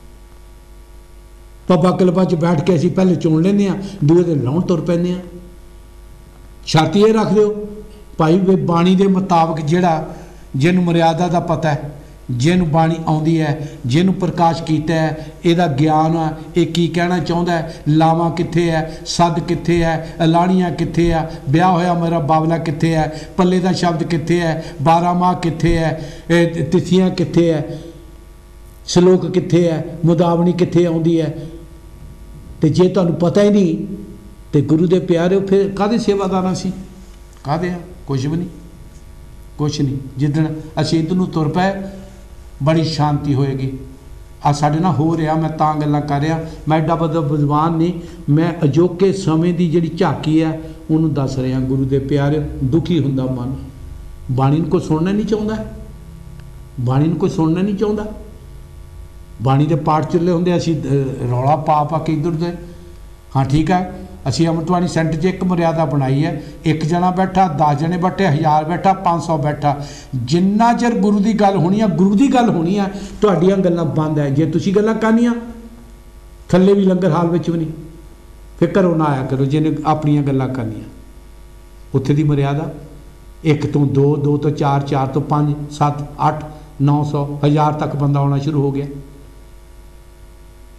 पब्बा क्लबां च बैठ के असीं पहले चुन लेंदे आ, दूए दिन लाउण तुर पैंदे आ। शर्त ये रख दिओ भाई वे बाणी दे मुताबिक, जिहड़ा जिन्होंने मर्यादा का पता है, जिन्होंने बाणी आउंदी है, जिन्होंने प्रकाश किया है, यदा ज्ञान है, ये की कहना चाहता है, लावां कित्थे है, सद कित्थे है, लाणियां कित्थे है, ब्याह होया मेरा बावला कित्थे है, पल्ले का शब्द कित्थे है, 12 माह कित्थे है, तिथियां कित्थे है, सलोक कित्थे है, मुदावनी कित्थे आउंदी है। तो जे तुहानूं पता ही नहीं तो गुरु दे प्यारे फिर काहदे सेवादार असीं? काहदे आ? कुछ भी नहीं, कुछ नहीं। जिदन असीं इधर नूं तुर पए बड़ी शांति होएगी। आ साडे नाल हो रहा, मैं तां गल्लां कर रहा, मैं एडा बड़ा विद्वान नहीं, मैं अजोके समय की जिहड़ी झाकी है उन्होंने दस रहा। गुरु दे प्यारे, दुखी हुंदा मन, बाणी को सुनना नहीं चाहता, बाणी को सुनना नहीं चाहता। बाणी के पाठ चले होंदे, असीं रौला पा पा के इधर उधर। हाँ ठीक है, असीं अमृतवाणी सेंटर 'च एक मर्यादा बनाई है, एक जना बैठा, 10 जने बैठे, 1000 बैठा, 500 बैठा, जिन्ना चिर गुरु की गल होनी है, गुरु की गल होनी है, तुहाडीआं गल्लां बंद है। जे तुसीं गल्लां करनियां थल्ले भी लंगर हाल विच भी नहीं, फिर घरों ना आया करो। जिन्हें अपनियां गल्लां करनियां, उत्थे दी मर्यादा 1 तो 2, 2 तो 4, 4 तो 5, 7, 8, 900, 1000 तक बंदा आना शुरू हो गया।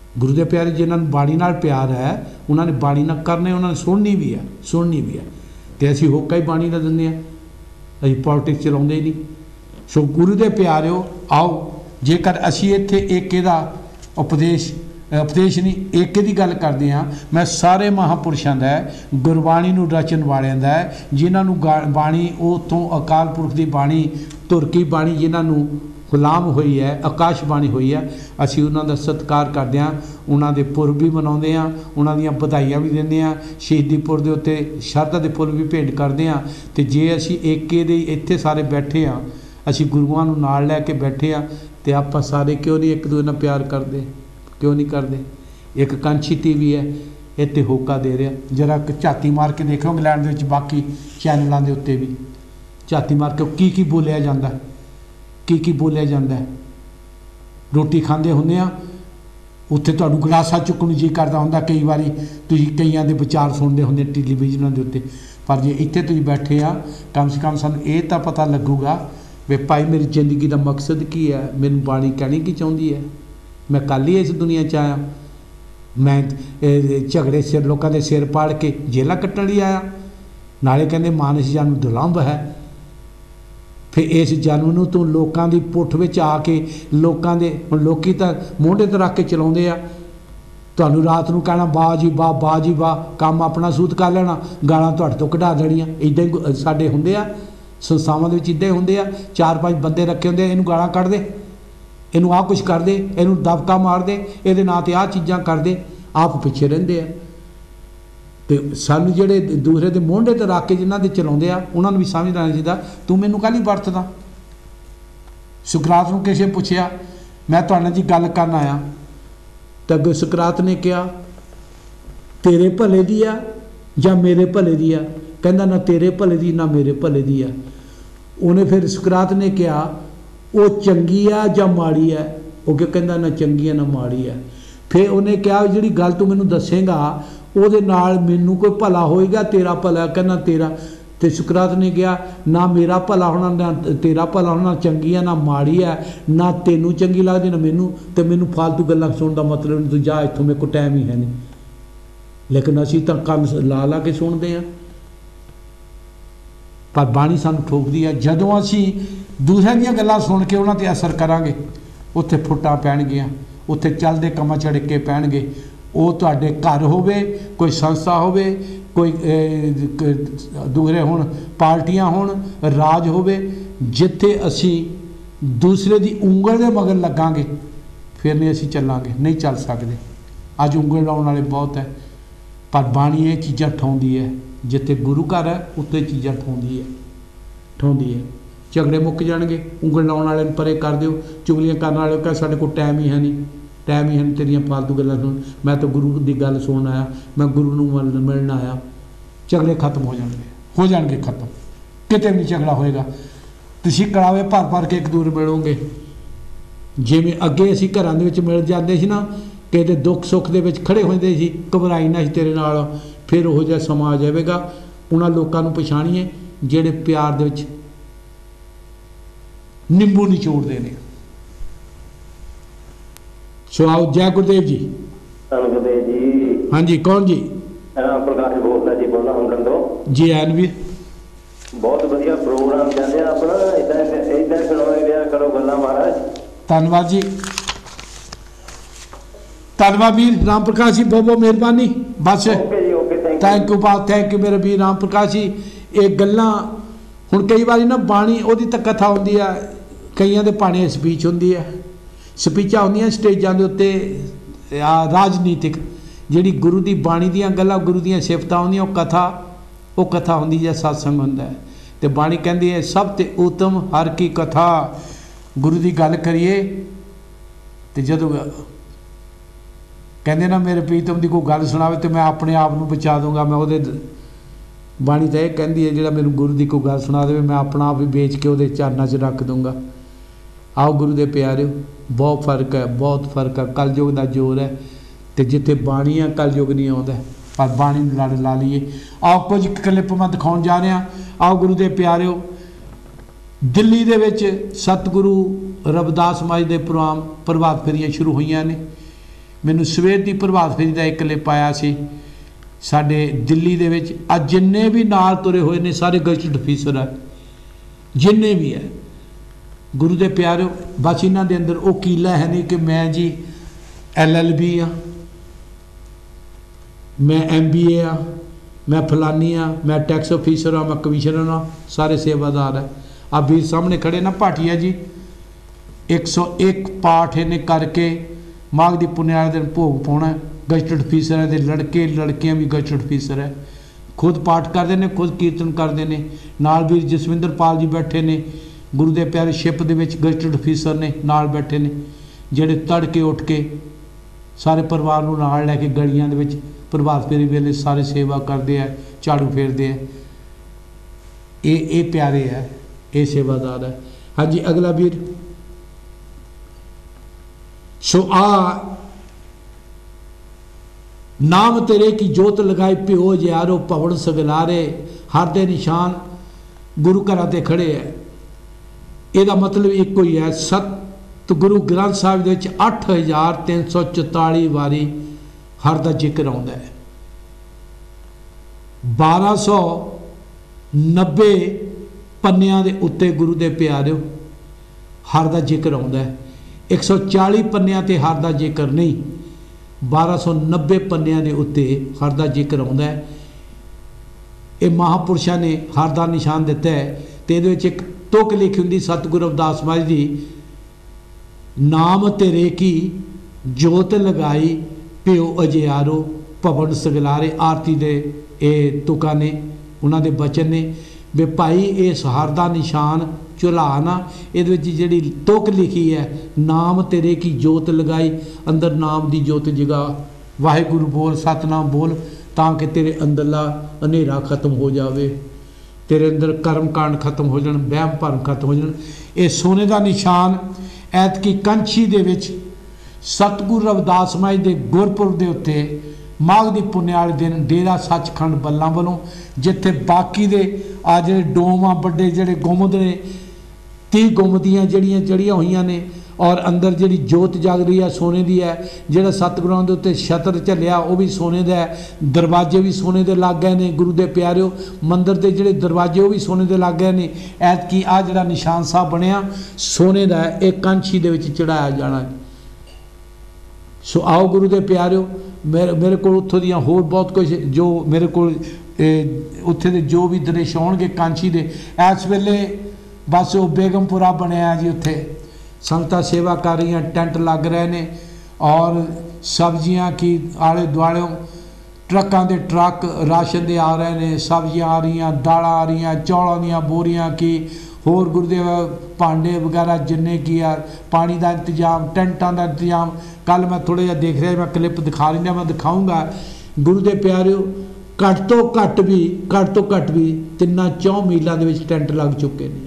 गुरु के प्यारे जिन्हों बाणी नाल प्यार है उन्होंने बाणी ना करने, उन्होंने सुननी भी है, सुननी भी है। तो असी होका ही बाणी का दिंदे हैं, असी पॉलिटिक्स चलाते ही नहीं। सो गुरु के प्यारिओ आओ, जेकर असी इत्थे एके दा उपदेश नहीं एके की गल करते हैं, मैं सारे महापुरुषों का गुरबाणी नूं रचन वालियां दा जिन्होंने बाणी उतों अकाल पुरख की बाणी तुरकी बाणी जिन्होंने गुलाम हुई है, आकाश बाणी हुई है, असी उन्हों सत्कार करते हैं, उन्होंने पुरब भी मनाते हैं, उन्होंने बधाइयां भी देंगे हैं, शहीदी पुर के उत्ते शरधा के फुल भी भेंट करते हैं। तो जे असी एके दे इत्थे सारे बैठे हाँ, असी गुरुआं नूं नाल लैके बैठे हाँ, तो आप सारे क्यों नहीं एक दूसरे नाल प्यार करते, क्यों नहीं करते। एक कंछी टीवी है इत्ते होका दे रहा, जरा झाती मार के देखो इंग्लैंड दे विच बाकी चैनलों के उत्ते भी झाती मार के की बोलिया जाता है, की बोलिया जाता है। रोटी खाते होंगे आ उत्थे तुहानू गलासा चुकन नूं जी करता होंदा, कई बारी तुसीं कईयां दे विचार सुनते होंगे टेलीविजन के उत्ते, पर जे इत्थे तुसीं बैठे आ कम से कम सानूं ये तो पता लगूगा वे भाई मेरी जिंदगी का मकसद की है, मैनूं बाणी कहनी की चाहुंदी है, मैं कल ही इस दुनिया च आया, मैं झगड़े सिर लोगों के सिर पाड़ के जेला कट्टण लई आया, नाले कहंदे मानस जानू दुलंभ है। फिर इस जानू नूं तूं लोकां दी पुठ विच आके लोकां दे हुण लोकी तां मोढे ते रख के चलाउंदे आ, तुहानूं रात नूं कहना वाह जी वाह, वाह जी वाह, काम अपना सूत कर लेना, गालां तुहाडे तों कढा देणीआं। इदां ही साडे हुंदे आ संस्थावां दे विच, इदां ही हुंदे आ, 4-5 बंदे रखे हुंदे, इहनूं गालां कढ दे, इनू आ कुछ कर दे, इनू दबका मार दे, ये नाँ ते आ चीज़ां कर दे, आप पिछे रहिंदे आ। तो सानू जिहड़े दूसरे के मोहंडे ते रख के जिन्हां दे चलाउंदे आ उन्हां नूं भी समझ आना चाहिए, तू मैनू काहली वरतदा। सुकरात नूं किसे पुछया मैं तुहाडे नाल जी गल करन आया, तो अगे सुकरात ने कहा तेरे भले दी आ जां मेरे भले दी आ, कहंदा ना तेरे भले दी ना मेरे भले दी आ। उन्हें फिर सुकरात ने कहा वो चंगी आ जां माड़ी है, वो कहंदा ना चंगी है ना माड़ी है। फिर उन्हें कहा जिहड़ी गल तू मैनू दसेगा ਉਹਦੇ नाल मैनू कोई भला होएगा, तेरा भला, कहना तेरा। तो सुकरात ने कहा ना मेरा भला होना ना तेरा भला होना, चंगी है ना माड़ी है, ना तेनू चंगी लगती ना मैनू, तो मैनू फालतू गल्लां सुनने का मतलब नहीं, तू जा इत्थों, मेरे को टाइम ही है नहीं। लेकिन असीं तां कंन ला ला के सुनते हैं, पर बाणी सानू ठोकदी है। जदों असीं दूसरिਆਂ ਦੀਆਂ गल्लां सुन के उन्हां ते असर करांगे, उत्थे फुੱਟਾਂ पैणगੀਆਂ, उत्थे चलदे कम्म झड़के पैणगे। वो तुहाडे घर होवे, कोई संस्था होवे, कोई दूसरे होण पार्टियां होण, राज होवे, जिथे असी दूसरे की उंगल के मगर लगांगे फिर नहीं असी चलांगे, नहीं चल सकते। अज उंगल लाउण वाले बहुत है, पर बाणी ये चीज़ां ठाउंदी है, जिथे गुरु घर है उत्ते चीज़ां ठाउंदी है। झगड़े मुक जाणगे, उंगल लाउण वाले नूं परे कर दिओ, चुगलियां करन वाले कह साडे कोल टाइम ही है नहीं, टाइम ही है तेरिया फालतू गल्लां सुन, मैं तो गुरु की गल सुन आया, मैं गुरु नूं मिलण आया। झगड़े खत्म हो जाएंगे खत्म, किते भी नहीं झगड़ा होएगा। तुसीं कड़ावे भर के एक दूर मिलोगे, जिवें अगे असीं घरां दे विच मिल जांदे सी ना, किते दुख सुख दे विच खड़े होंदे सी, घबराई ना सी तेरे नाल। फिर उहो जिहा समां आ जावेगा, उन्हां लोकां नूं पछाणीए जिहड़े प्यार दे विच निंबू निचोड़दे ने। सो आओ, जय गुरुदेव जी। गुरुदेव जी। हाँ जी, कौन जी? राम प्रकाश बोलदा जी, बोलना हमदन तो जी। एन वीर बहुत बढ़िया प्रोग्राम चल रहा अपना, इधर सुनाओ दिया करो गल्लां महाराज। धन्यवाद जी, धन्यवाद वीर राम प्रकाश जी, बहुत बहुत मेहरबानी। बस ओके जी, ओके, थैंक यू बात, थैंक यू मेरे वीर राम प्रकाश जी। ये गल्लां हुण कई बारी ना बाणी ओहदी तां कथा हुंदी है, कईयां दे भाणे स्पीच हुंदी है, स्पीचां हुंदियां स्टेजां दे उत्ते राजनीतिक, जिहड़ी गुरु की बाणी दीयां गल्लां, गुरु दीयां सिफतां हुंदियां, वो कथा हुंदी है, सत्संग हुंदा है। ते बाणी कहंदी है सब ते उत्तम हर की कथा। गुरु की गल करिए तो जदों कहंदे ना मेरे प्रीतम की कोई गल सुनावे तो मैं अपने आप नूं बचा दूंगा, मैं उहदे बाणी तो यह कहती है जिहड़ा मैनूं गुरु की कोई गल सुना दे मैं अपना आप ही बेच के उहदे चरनां 'च रख दूंगा। आओ गुरु दे प्यारिओ, बहुत फर्क है, बहुत फर्क है। कलयुग का जोर है, तो जिथे बाणी है कलयुग नहीं आता, पर बाणी लड़ ला लीए। आओ कुछ क्लिप मैं दिखाउण जा रहा। आओ गुरु दे प्यारिओ, दिल्ली दे विच सतगुरु रविदास महाराज दे प्रभात फेरियां शुरू होईयां ने। मैनू सवेर की प्रभात फेरी का एक क्लिप आया सी साडे दिल्ली दे विच। अज जिन्ने भी नाल तुरे हुए ने सारे गजट ऑफिसर है, जिन्ने भी है गुरु दे प्यारे। बस इन्हां दे अंदर वो कीला है नहीं कि मैं जी LLB हाँ, मैं MBA हाँ, मैं फलानी हाँ, मैं टैक्स ऑफिसर हाँ, मैं कमिश्नर हाँ, सारे सेवादार है। आप वीर सामने खड़े ना भाटिया जी 101 पाठ इन्हें करके माघ की पुण्य दिन भोग पाना। गजटेड ऑफिसर है, लड़के लड़कियां भी गजटेड ऑफिसर है, खुद पाठ करते हैं, खुद कीर्तन करते हैं। नाल वीर जसविंदर पाल जी बैठे ने गुरु के प्यारे शिप दे विच गजटेड ऑफिसर ने नाल बैठे ने, जेडे तड़के उठ के सारे परिवार को नाल लैके गलियां दे विच प्रभात फेरी वेले सारे सेवा करते हैं, झाड़ू फेरते हैं। ये प्यारे है, ये सेवादार है। हाँ जी अगला वीर। सो नाम तेरे की जोत लगाई प्यो यारो पवड़ सगलारे, हर दे निशान गुरु घरां ते खड़े है। ਇਹਦਾ मतलब एक ही है, सतगुरु ग्रंथ साहिब ਦੇ ਵਿੱਚ 8344 ਵਾਰੀ हर ਦਾ जिक्र आउंदा है। 1290 ਪੰਨਿਆਂ ਦੇ ਉੱਤੇ गुरु ਦੇ ਪਿਆਰਿਓ हर ਦਾ जिक्र आउंदा है। 140 ਪੰਨਿਆਂ ਤੇ हर ਦਾ जिक्र नहीं, 1290 ਪੰਨਿਆਂ ਦੇ ਉੱਤੇ हर ਦਾ जिक्र आउंदा है। ये महापुरुषों ने हर ਦਾ निशान दिता है। तो ये एक तुक लिखी होंगी सतगुरु रविदास महाराज जी, नाम तेरे की जोत लगाई प्यो अजियारो भवन सगलारे। आरती दे ये तुका ने, उन्होंने बचन ने वे भाई इस हर का निशान झुला ना। ये जी तुक लिखी है, नाम तेरे की जोत लगाई, अंदर नाम की जोत जगा, वाहिगुरु बोल सतनाम बोल, ताकि तेरे अंदरला अंधेरा खत्म हो जाए, तेरे अंदर कर्म कांड खत्म हो जाए, वहम भरम खत्म हो जाए। ये सोने का निशान ऐतकी कंछी दे विच सतगुरु रविदास महाराज के गुरपुरब के उत्ते माघ की पुण्य वाले दिन डेरा सचखंड बल्लां वालों, जिथे बाकी दे आ जिहड़े डोम आ बड़े जिहड़े गुंबद ने 30 गुंबदियां जड़ियां चढ़ियां हुई ने, और अंदर जी जोत जग रही है सोने की है। जोड़ा सतगुरां दे उत्ते छतर झलिया वो भी सोने का है, दरवाजे भी सोने के लग गए ने। गुरु के प्यारिओ मंदिर के जोड़े दरवाजे वो भी सोने के लग गए ने। ऐतकी आ जिहड़ा निशान साहब बनया सोने का है, एक कंछी दे विच चढ़ाया जाना है। सो आओ गुरु के प्यारिओ, मेरे को उत्थों दियां होर बहुत कुछ जो मेरे को उत्थे दे जो भी दृश्य आउणगे कांछी दे। इस वेले बस वो बेगमपुरा बनया जी, उत्थे संगतां सेवा कर रही, टेंट लग रहे हैं, और सब्जियां की आले दुआलों ट्रकों के ट्रक राशन दे आ रहे हैं, सब्जियां आ रही, दालां आ रही, चौलों दीयां बोरियां की होर गुरुदेव भांडे वगैरह जिन्ने की आ, पानी का इंतजाम, टेंटां का इंतजाम। कल मैं थोड़ा जिहा देख रहा, मैं क्लिप दिखा रही, मैं दिखाऊँगा। गुरु के प्यारिओ घट तो घट भी 3-4 मीलों के टेंट लग चुके हैं,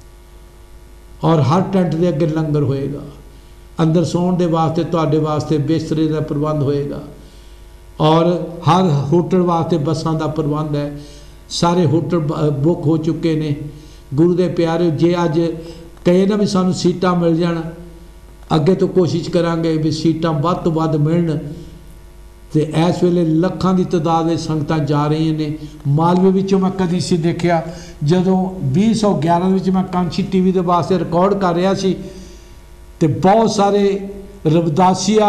और हर टेंट के अगे लंगर होएगा, अंदर सौण के वास्ते तुहाडे वास्ते बिस्तरे का प्रबंध होएगा, और हर होटल वास्ते बसां का प्रबंध है। सारे होटल बुक हो चुके हैं। गुरु के प्यारे जे अज कहे ना भी सानू सीटां मिल जाण, अगे तो कोशिश करांगे भी सीटां वध तो वध मिलण। तो इस वेले लखां की तादाद में संगतां जा रही ने। मालवे विचों मैं कदी सी देखिया, जदों 2011 विच मैं कांछी TV के वास्ते रिकॉर्ड कर रहा सी, ते बहुत सारे रविदासिया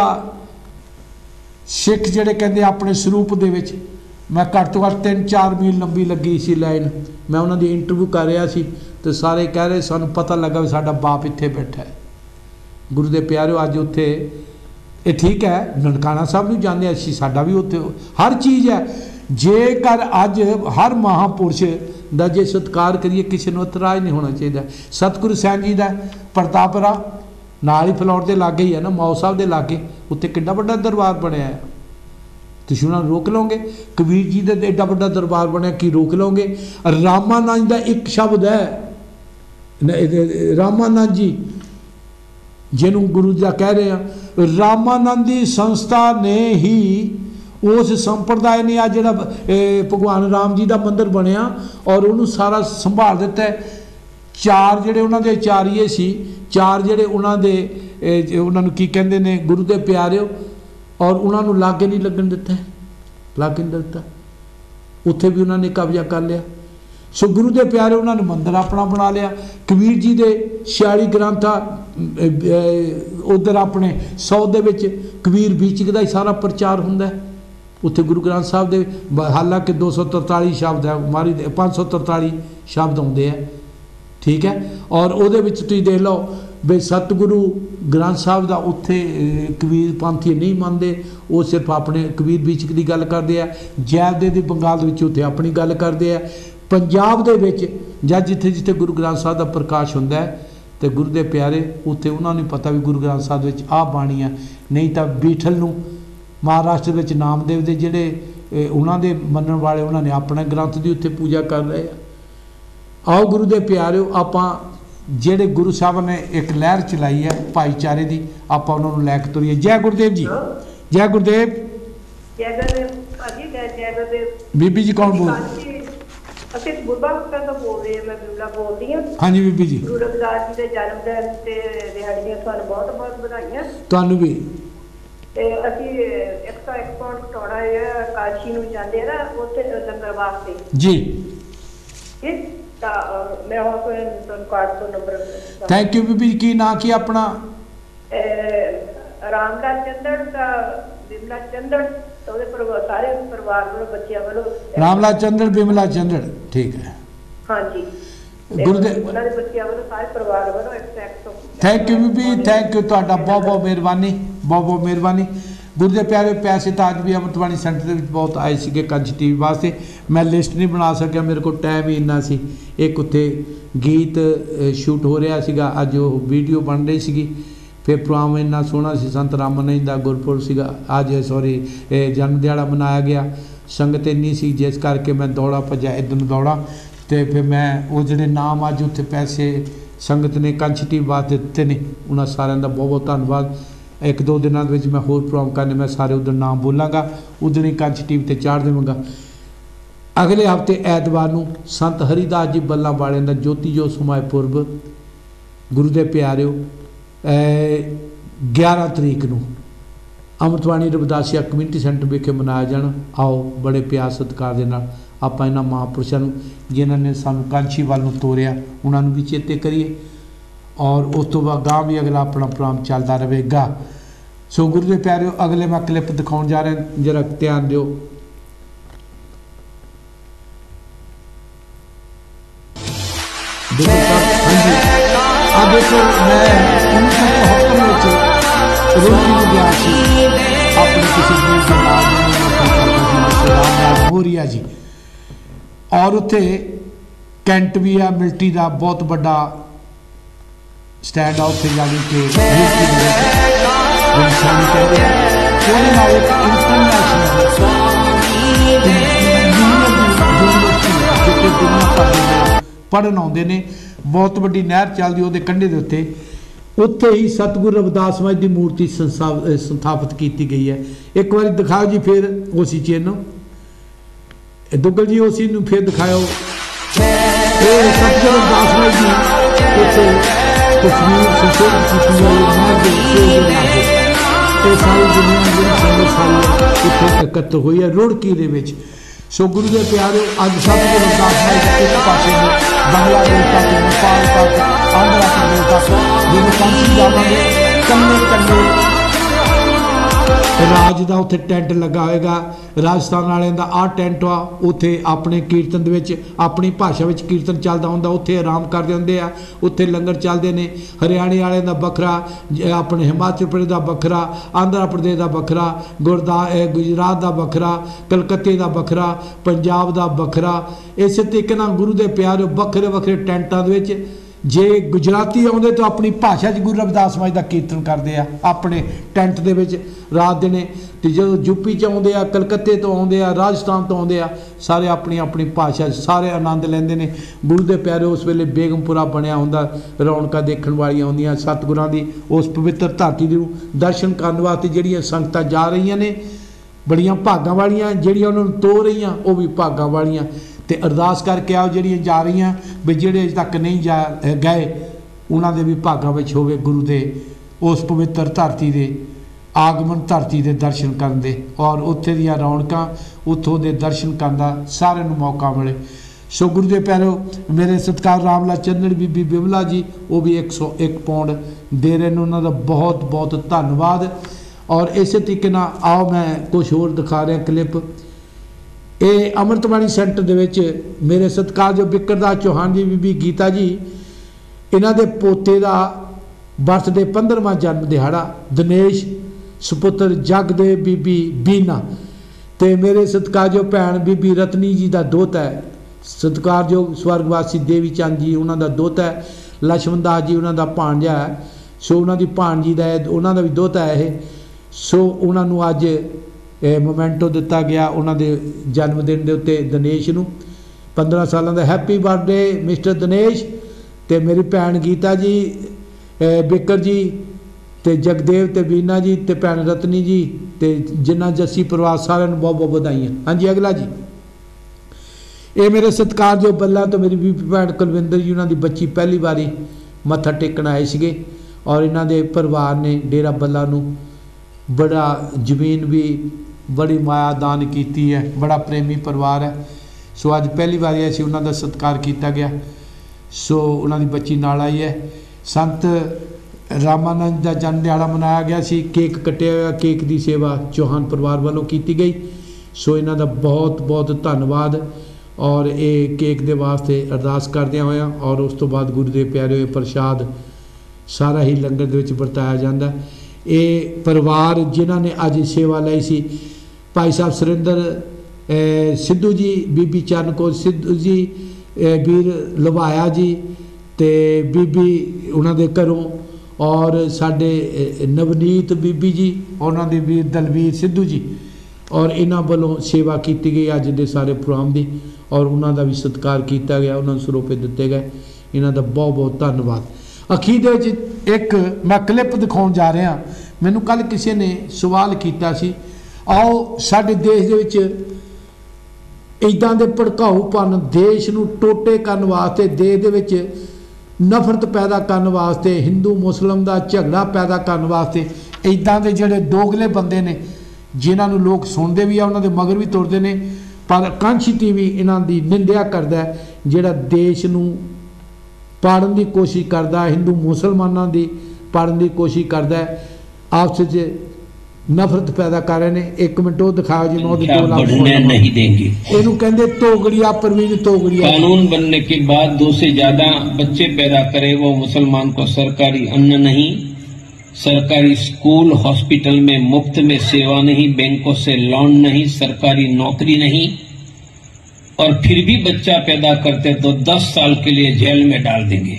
सिख जिहड़े कहंदे अपने स्वरूप दे विच, मैं घट तो घट 3-4 मील लंबी लगी सी लाइन। मैं उन्होंने इंटरव्यू कर रहा सी, तो सारे कह रहे सानू पता लगा भी साडा बाप इत्थे बैठा है। गुरु के प्यारिओ अज उत्थे ये ठीक है, ननकाना साहब नूं जांदे असीं, साडा भी उत्थे हर चीज़ है। जेकर अज हर महापुरुष का जे सत्कार करिए, किसी को इतराज नहीं होना चाहिए। सतगुरु सैन जी का प्रतापरा नाल ही फलौर के लागे ही है ना, मौ साहब के लागे, उत्थे किड्डा वड्डा दरबार बनया है, तुसीं उन्हां नूं रोक लोगे। कबीर जी का एडा वड्डा दरबार बनया, की रोक लोगे। रामानंद का एक शब्द है, रामानंद जी जिन्हों गुरु जी कह रहे हैं, रामानंदी संस्था ने ही उस संप्रदाय ने आ जिहड़ा भगवान राम जी का मंदिर बनया और उन्होंने सारा संभाल दिता है। 4 जिहड़े उन्होंने आचार्य सी, 4 जिहड़े उन्होंने की कहते हैं गुरु के प्यारिओ और उन्होंने लागे नहीं लगन दिता, लागे नहीं दिता, उत्थे भी उन्होंने कब्जा कर लिया। सो गुरु के प्यारे उन्होंने मंदिर अपना बना लिया। कबीर जी के 46 ग्रंथ उधर अपने 100 दे विच कबीर बीचक का ही सारा प्रचार होंदा है। उत्थे गुरु ग्रंथ साहब दे हालांकि 243 शब्द है, मारी 543 शब्द आउंदे है, ठीक है। और उहदे विच तुसीं देख लो बे सतगुरु ग्रंथ साहब का उत्थे कबीर पंथी नहीं मानते, वो सिर्फ अपने कबीर बीचक की गल करते हैं। जैवदेव दी बंगाल दे विच उत्थे अपनी गल करते हैं। पंजाब दे विच जां जिथे जिथे गुरु ग्रंथ साहब का प्रकाश होंदा है तो गुरु के प्यारे उत्थे उन्होंने पता भी गुरु ग्रंथ साहब विच आ बाणी है। नहीं तो बीठल नूं महाराष्ट्र विच नामदेव दे जिहड़े उन्हां दे मनण वाले उन्होंने अपने ग्रंथ की उत्थे पूजा कर रहे हैं। आओ गुरु के प्यारे आपां ਜਿਹੜੇ गुरु साहब ने एक लहर चलाई है भाईचारे की, आप उन्होंने लैके तुरीए। जय गुरुदेव जी, जय गुरुदेव। बीबी जी कौन बोल? हाँ जी बीबी जी, गुरु रविदास जी के जन्मदिन ते दिहाड़ी दी तुहानू बहुत बहुत बधाइयां। तुहानू भी। ਅਸੀਂ 101 ਪੌਂਡ ਕਟੌੜਾ ਹੈ ਕਾਸ਼ੀ ਨੂੰ ਜਾਂਦੇ ਆ ਨਾ ਉੱਥੇ ਲੰਗਰ ਵਾਸਤੇ ਜੀ। ਠੀਕ ਤਾਂ ਮੈਂ ਹੁਣ ਤੁਹਾਨੂੰ ਕਾਰਡ ਤੋਂ ਨੰਬਰ। ਥੈਂਕ ਯੂ ਬੀਬੀ। ਕੀ ਨਾਂ ਕੀ ਆਪਣਾ? ਰਾਮਲਾਲ ਚੰਦੜ ਦਾ ਬਿਮਲਾ ਚੰਦੜ ਉਹਦੇ ਪਰਿਵਾਰ ਸਾਰੇ ਪਰਿਵਾਰ ਵੱਲੋਂ ਬੱਚਿਆਂ ਵੱਲੋਂ। ਰਾਮਲਾਲ ਚੰਦੜ ਬਿਮਲਾ ਚੰਦੜ, ਠੀਕ ਹੈ। ਹਾਂਜੀ ਗੁਰਦੇਵ ਉਹਨਾਂ ਦੇ ਬੱਚਿਆਂ ਵੱਲੋਂ ਸਾਰੇ ਪਰਿਵਾਰ ਵੱਲੋਂ 101। थैंक यू बीबी, थैंक यू, तुहाडा बहुत बहुत मेहरबानी, बहुत बहुत मेहरबानी। गुरु के प्यारे पैसे तो अज भी अमृतवाणी सेंटर के बहुत आए थे कंच टीवी वास्ते। मैं लिस्ट नहीं बना सकिया, मेरे को टाइम ही इन्ना सी। एक उत्थे गीत शूट हो रहा सीगा, अज वो वीडियो बन रही सी, फिर प्रोग्राम इन्ना सोहना सी, संत रामानंद जी का गुरपुरब सीगा अज, सॉरी जन्म दिहाड़ा मनाया गया। संगत इन्नी सी जिस करके मैं दौड़ा भजा इधर नूं दौड़ा, तो फिर मैं वो जिहड़े नाम अज उत्थे पैसे संगत ने कंच टीवी वास्ते दिते ने उन्होंने सारिਆਂ ਦਾ बहुत बहुत धन्यवाद। एक दो दिनों में मैं होर प्रोग्राम करने, मैं सारे उधर नाम बोलांगा, उधर ही कंच टीवी ते चाढ़ देवांगा। अगले हफ्ते ऐतवार नूं संत हरिदास जी बल्लां वाले का ज्योति जो समाए पुरब गुरु के प्यारिओ 11 तरीक नूं अमृतवाणी रविदासिया कम्यूनिटी सेंटर विखे मनाया जाना। आओ बड़े प्यार सत्कार दे नाल आपां इन्हां महापुरुषां नूं जिन्हां ने सानूं कांछी वाल नूं तोरिया उन्हां नूं भी चेते करिए, और उस तो बाद गांह भी अगला अपना प्रोग्राम चलता रहेगा। सो गुरु के प्यारे अगले मैं क्लिप दिखाउण जा रहा, जरा ध्यान दिओ। देखो हाँ जी, आ देखो मैं 1973 में रोटी में गया अपने किसी दूर के नाम मोरिया जी, और उत्थे कैंट भी है मिलिट्री का बहुत बड़ा स्टैंड आ, उत्थे जाने के पढ़न आते हैं। बहुत वड्डी नहर चलती वो कंढे के उत्ते, उत्थे ही सतगुरु रविदास महाराज की मूर्ति स्थापित की गई है। एक बार दिखाओ जी फिर उसी चिन्ह दुग्गल जी, उसी फिर दिखाओ सतगुरु रविदास महाराज जी उत्थे तस्वीर संशोधित की सारी दुनिया सारी उत्थे एकत्र हुई है रुड़की दे विच। सो गुरु के प्यारे अज सतगुरु रविदास महाराज एक पासे बांग्लादेश तक, नेपाल तक, आंध्र प्रदेश तक जो कांची जावांगे कन्ने कन्ने राज का उत्थे टेंट लगा होएगा। राजस्थान वाले का आ टेंट आ, उत्थे अपने कीर्तन दे विच अपनी भाषा में कीर्तन चलता होंदा, उत्थे आराम करते होंदे आ, उत्थे लंगर चलते हैं। हरियाणे वाले का बखरा, अपने हिमाचल प्रदेश का बखरा, आंध्र प्रदेश का बखरा, गुजरात का बखरा, कलकत्ते का बखरा, पंजाब का बखरा। इस तरीके नाल गुरु के प्यारे वखरे वखरे टेंटां दे विच जे गुजराती आउंदे तो अपनी भाषा च गुरु रविदास महाराज का कीर्तन करते हैं अपने टेंट दे विच रात दिने। तो जो यूपी च आउंदे आ, कलकत्ते तो आउंदे आ, राजस्थान तो आउंदे आ, सारे अपनी अपनी भाषा सारे आनंद लैंदे ने। गुरु के प्यारे उस वेले बेगमपुरा बनया हुंदा, रौनकां देखण वालियां हुंदियां सतगुरां दी उस पवित्र धरती नूं दर्शन करन वास्ते जिहड़ियां संगतां जा रहीआं ने, बड़ियां भागां वालियां, जिहड़ियां उन्हां नूं तोर रहीआं वो भी भागां वालियां। तो अरदास करके आओ जिहड़ियां जा रही भी जिहड़े अजे तक नहीं जा गए उन्होंने भी भागां विच होवे गुरु के उस पवित्र धरती के ਆਗਮਨ ਧਰਤੀ ਦੇ ਦਰਸ਼ਨ ਕਰਨ ਦੇ ਔਰ ਉੱਥੇ ਦੀਆਂ ਰੌਣਕਾਂ ਉੱਥੋਂ ਦੇ ਦਰਸ਼ਨ ਕਰਨ ਦਾ ਸਾਰਿਆਂ ਨੂੰ ਮੌਕਾ ਮਿਲੇ। ਸੋ ਗੁਰੂ ਦੇ ਪਿਆਰਿਓ, ਮੇਰੇ ਸਤਿਕਾਰ ਰਾਮਲਾਲ ਚੰਨੜ ਬੀਬੀ ਬਿਮਲਾ ਜੀ ਉਹ ਵੀ 101 ਪੌਂਡ ਦੇ ਰਹੇ ਨੇ, ਉਹਨਾਂ ਦਾ ਬਹੁਤ ਬਹੁਤ ਧੰਨਵਾਦ। ਔਰ ਇਸੇ ਤਰੀਕੇ ਨਾਲ ਆਓ ਮੈਂ ਕੁਛ ਹੋਰ ਦਿਖਾ ਰਿਹਾ ਕਲਿੱਪ। ਇਹ ਅੰਮ੍ਰਿਤਬਾਣੀ ਸੈਂਟਰ ਦੇ ਵਿੱਚ ਮੇਰੇ ਸਤਿਕਾਰਯੋਗ ਬਿਕਰਦਾਸ ਚੌਹਾਨ ਜੀ, ਬੀਬੀ ਗੀਤਾ ਜੀ, ਇਹਨਾਂ ਦੇ ਪੋਤੇ ਦਾ ਬਰਥਡੇ 15ਵਾਂ ਜਨਮ ਦਿਹਾੜਾ, ਦਿਨੇਸ਼ ਸੁਪੁੱਤਰ ਜਗਦੇਵ ਬੀਬੀ ਬੀਨਾ ਤੇ ਮੇਰੇ ਸਤਿਕਾਰਯੋਗ ਭੈਣ ਬੀਬੀ ਰਤਨੀ ਜੀ ਦਾ ਦੋਹਤਾ ਹੈ, ਸਤਿਕਾਰਯੋਗ ਸਵਰਗਵਾਸੀ ਦੇਵੀ ਚੰਦ ਜੀ ਉਹਨਾਂ ਦਾ ਦੋਹਤਾ ਹੈ, ਲਛਮਣ ਦਾਸ ਜੀ ਉਹਨਾਂ ਦਾ ਭਾਣਜਾ ਹੈ। ਸੋ ਉਹਨਾਂ ਦੀ ਭਾਣਜੀ ਦਾ ਉਹਨਾਂ ਦਾ ਵੀ ਦੋਹਤਾ ਹੈ ਇਹ। ਸੋ ਉਹਨਾਂ ਨੂੰ ਅੱਜ ਮੋਮੈਂਟੋ ਦਿੱਤਾ ਗਿਆ ਉਹਨਾਂ ਦੇ ਜਨਮ ਦਿਨ ਦੇ ਉੱਤੇ ਦਿਨੇਸ਼ ਨੂੰ 15 ਸਾਲਾਂ ਦਾ। Happy birthday mister Dinesh. ਤੇ ਮੇਰੀ ਭੈਣ ਗੀਤਾ ਜੀ, ਬਿਕਰ ਜੀ ਤੇ ਜਗਦੇਵ ਤੇ ਬੀਨਾ ਜੀ ਤੇ ਭੈਣ ਰਤਨੀ ਜੀ ਤੇ ਜਿੰਨਾ ਜੱਸੀ ਪਰਿਵਾਰ ਸਾਰਿਆਂ ਨੂੰ ਬਹੁਤ ਬਹੁਤ ਵਧਾਈਆਂ। ਹਾਂਜੀ ਅਗਲਾ ਜੀ, ਇਹ ਮੇਰੇ ਸਤਿਕਾਰਯੋਗ ਬੱਲਾ ਤੋਂ ਮੇਰੀ ਬੀਬੀ ਭੈਣ ਕੁਲਵਿੰਦਰ ਜੀ, ਉਹਨਾਂ ਦੀ ਬੱਚੀ ਪਹਿਲੀ ਵਾਰੀ ਮੱਥਾ ਟੇਕਣ ਆਏ ਸੀਗੇ ਔਰ ਇਹਨਾਂ ਦੇ ਪਰਿਵਾਰ ਨੇ ਡੇਰਾ ਬੱਲਾ ਨੂੰ ਬੜਾ ਜ਼ਮੀਨ ਵੀ ਬੜੀ ਮਾਇਆ ਦਾਨ ਕੀਤੀ ਹੈ, ਬੜਾ ਪ੍ਰੇਮੀ ਪਰਿਵਾਰ ਹੈ। ਸੋ ਅੱਜ ਪਹਿਲੀ ਵਾਰੀ ਅਸੀਂ ਉਹਨਾਂ ਦਾ ਸਤਿਕਾਰ ਕੀਤਾ ਗਿਆ। ਸੋ ਉਹਨਾਂ ਦੀ ਬੱਚੀ ਨਾਲ ਆਈ ਹੈ। ਸੰਤ ਰਾਮਾਨੰਦ ਦਾ ਜਨਮ ਦਿਹਾੜਾ ਮਨਾਇਆ ਗਿਆ ਸੀ, ਕੇਕ ਕੱਟਿਆ ਹੋਇਆ, ਕੇਕ ਦੀ ਸੇਵਾ ਚੌਹਾਨ ਪਰਿਵਾਰ ਵੱਲੋਂ ਕੀਤੀ ਗਈ। ਸੋ ਇਹਨਾਂ ਦਾ ਬਹੁਤ ਬਹੁਤ ਧੰਨਵਾਦ ਔਰ ਇਹ ਕੇਕ ਦੇ ਵਾਸਤੇ ਅਰਦਾਸ ਕਰਦਿਆਂ ਹੋਇਆਂ ਔਰ ਉਸ ਤੋਂ ਬਾਅਦ ਗੁਰੂ ਦੇ ਪਿਆਰੇ ਹੋਏ ਪ੍ਰਸ਼ਾਦ ਸਾਰਾ ਹੀ ਲੰਗਰ ਦੇ ਵਿੱਚ ਵਰਤਾਇਆ ਜਾਂਦਾ। ਇਹ ਪਰਿਵਾਰ ਜਿਨ੍ਹਾਂ ਨੇ ਅੱਜ ਸੇਵਾ ਲਈ ਸੀ, ਭਾਈ ਸਾਹਿਬ ਸੁਰਿੰਦਰ ਸਿੱਧੂ ਜੀ, ਬੀਬੀ ਚਰਨਕੌਰ ਸਿੱਧੂ ਜੀ, ਵੀਰ ਲਵਾਇਆ ਜੀ ਤੇ ਬੀਬੀ ਉਹਨਾਂ ਦੇ ਘਰੋਂ ਔਰ ਸਾਡੇ ਨਵਨੀਤ ਬੀਬੀ ਜੀ, ਉਹਨਾਂ ਦੇ ਵੀਰ ਦਲਵੀਰ ਸਿੱਧੂ ਜੀ ਔਰ ਇਹਨਾਂ ਵੱਲੋਂ ਸੇਵਾ ਕੀਤੀ ਗਈ ਅੱਜ ਦੇ ਸਾਰੇ ਪ੍ਰੋਗਰਾਮ ਦੀ ਔਰ ਉਹਨਾਂ ਦਾ ਵੀ ਸਤਿਕਾਰ ਕੀਤਾ ਗਿਆ, ਉਹਨਾਂ ਨੂੰ ਸਰੋਪੇ ਦਿੱਤੇ ਗਏ। ਇਹਨਾਂ ਦਾ ਬਹੁਤ ਬਹੁਤ ਧੰਨਵਾਦ। ਅਖੀਰ ਦੇ ਵਿੱਚ ਇੱਕ ਮੈਂ ਕਲਿੱਪ ਦਿਖਾਉਣ ਜਾ ਰਿਹਾ। ਮੈਨੂੰ ਕੱਲ੍ਹ ਕਿਸੇ ਨੇ ਸਵਾਲ ਕੀਤਾ ਸੀ, ਆਓ ਸਾਡੇ ਦੇਸ਼ ਦੇ ਵਿੱਚ ਇੱਦਾਂ ਦੇ ਭੜਕਾਊਪਨ, ਦੇਸ਼ ਨੂੰ ਟੋਟੇ ਕਰਨ ਵਾਸਤੇ, ਦੇਸ਼ ਦੇ ਵਿੱਚ ਨਫ਼ਰਤ ਪੈਦਾ ਕਰਨ ਵਾਸਤੇ, ਹਿੰਦੂ ਮੁਸਲਿਮ ਦਾ ਝਗੜਾ ਪੈਦਾ ਕਰਨ ਵਾਸਤੇ ਇੱਦਾਂ ਦੇ ਜਿਹੜੇ ਦੋਗਲੇ ਬੰਦੇ ਨੇ ਜਿਨ੍ਹਾਂ ਨੂੰ ਲੋਕ ਸੁਣਦੇ ਵੀ ਆ, ਉਹਨਾਂ ਦੇ ਮਗਰ ਵੀ ਤੁਰਦੇ ਨੇ, ਪਰ ਕਾਂਛੀ ਟੀਵੀ ਇਹਨਾਂ ਦੀ ਨਿੰਦਿਆ ਕਰਦਾ, ਜਿਹੜਾ ਦੇਸ਼ ਨੂੰ ਪਾੜਨ ਦੀ ਕੋਸ਼ਿਸ਼ ਕਰਦਾ, ਹਿੰਦੂ ਮੁਸਲਮਾਨਾਂ ਦੀ ਪਾੜਨ ਦੀ ਕੋਸ਼ਿਸ਼ ਕਰਦਾ, ਆਪਸ ਵਿੱਚ नफरत पैदा कर रहे हैं। एक मिनट वो दिखाओ जी, बढ़ने नहीं देंगे। इन्हों कहते तोगड़िया परवीन तोगड़िया। कानून बनने के बाद 2 से ज्यादा बच्चे पैदा करे वो मुसलमान को सरकारी अन्न नहीं, सरकारी स्कूल हॉस्पिटल में मुफ्त में सेवा नहीं, बैंकों से लोन नहीं, सरकारी नौकरी नहीं, और फिर भी बच्चा पैदा करते तो 10 साल के लिए जेल में डाल देंगे।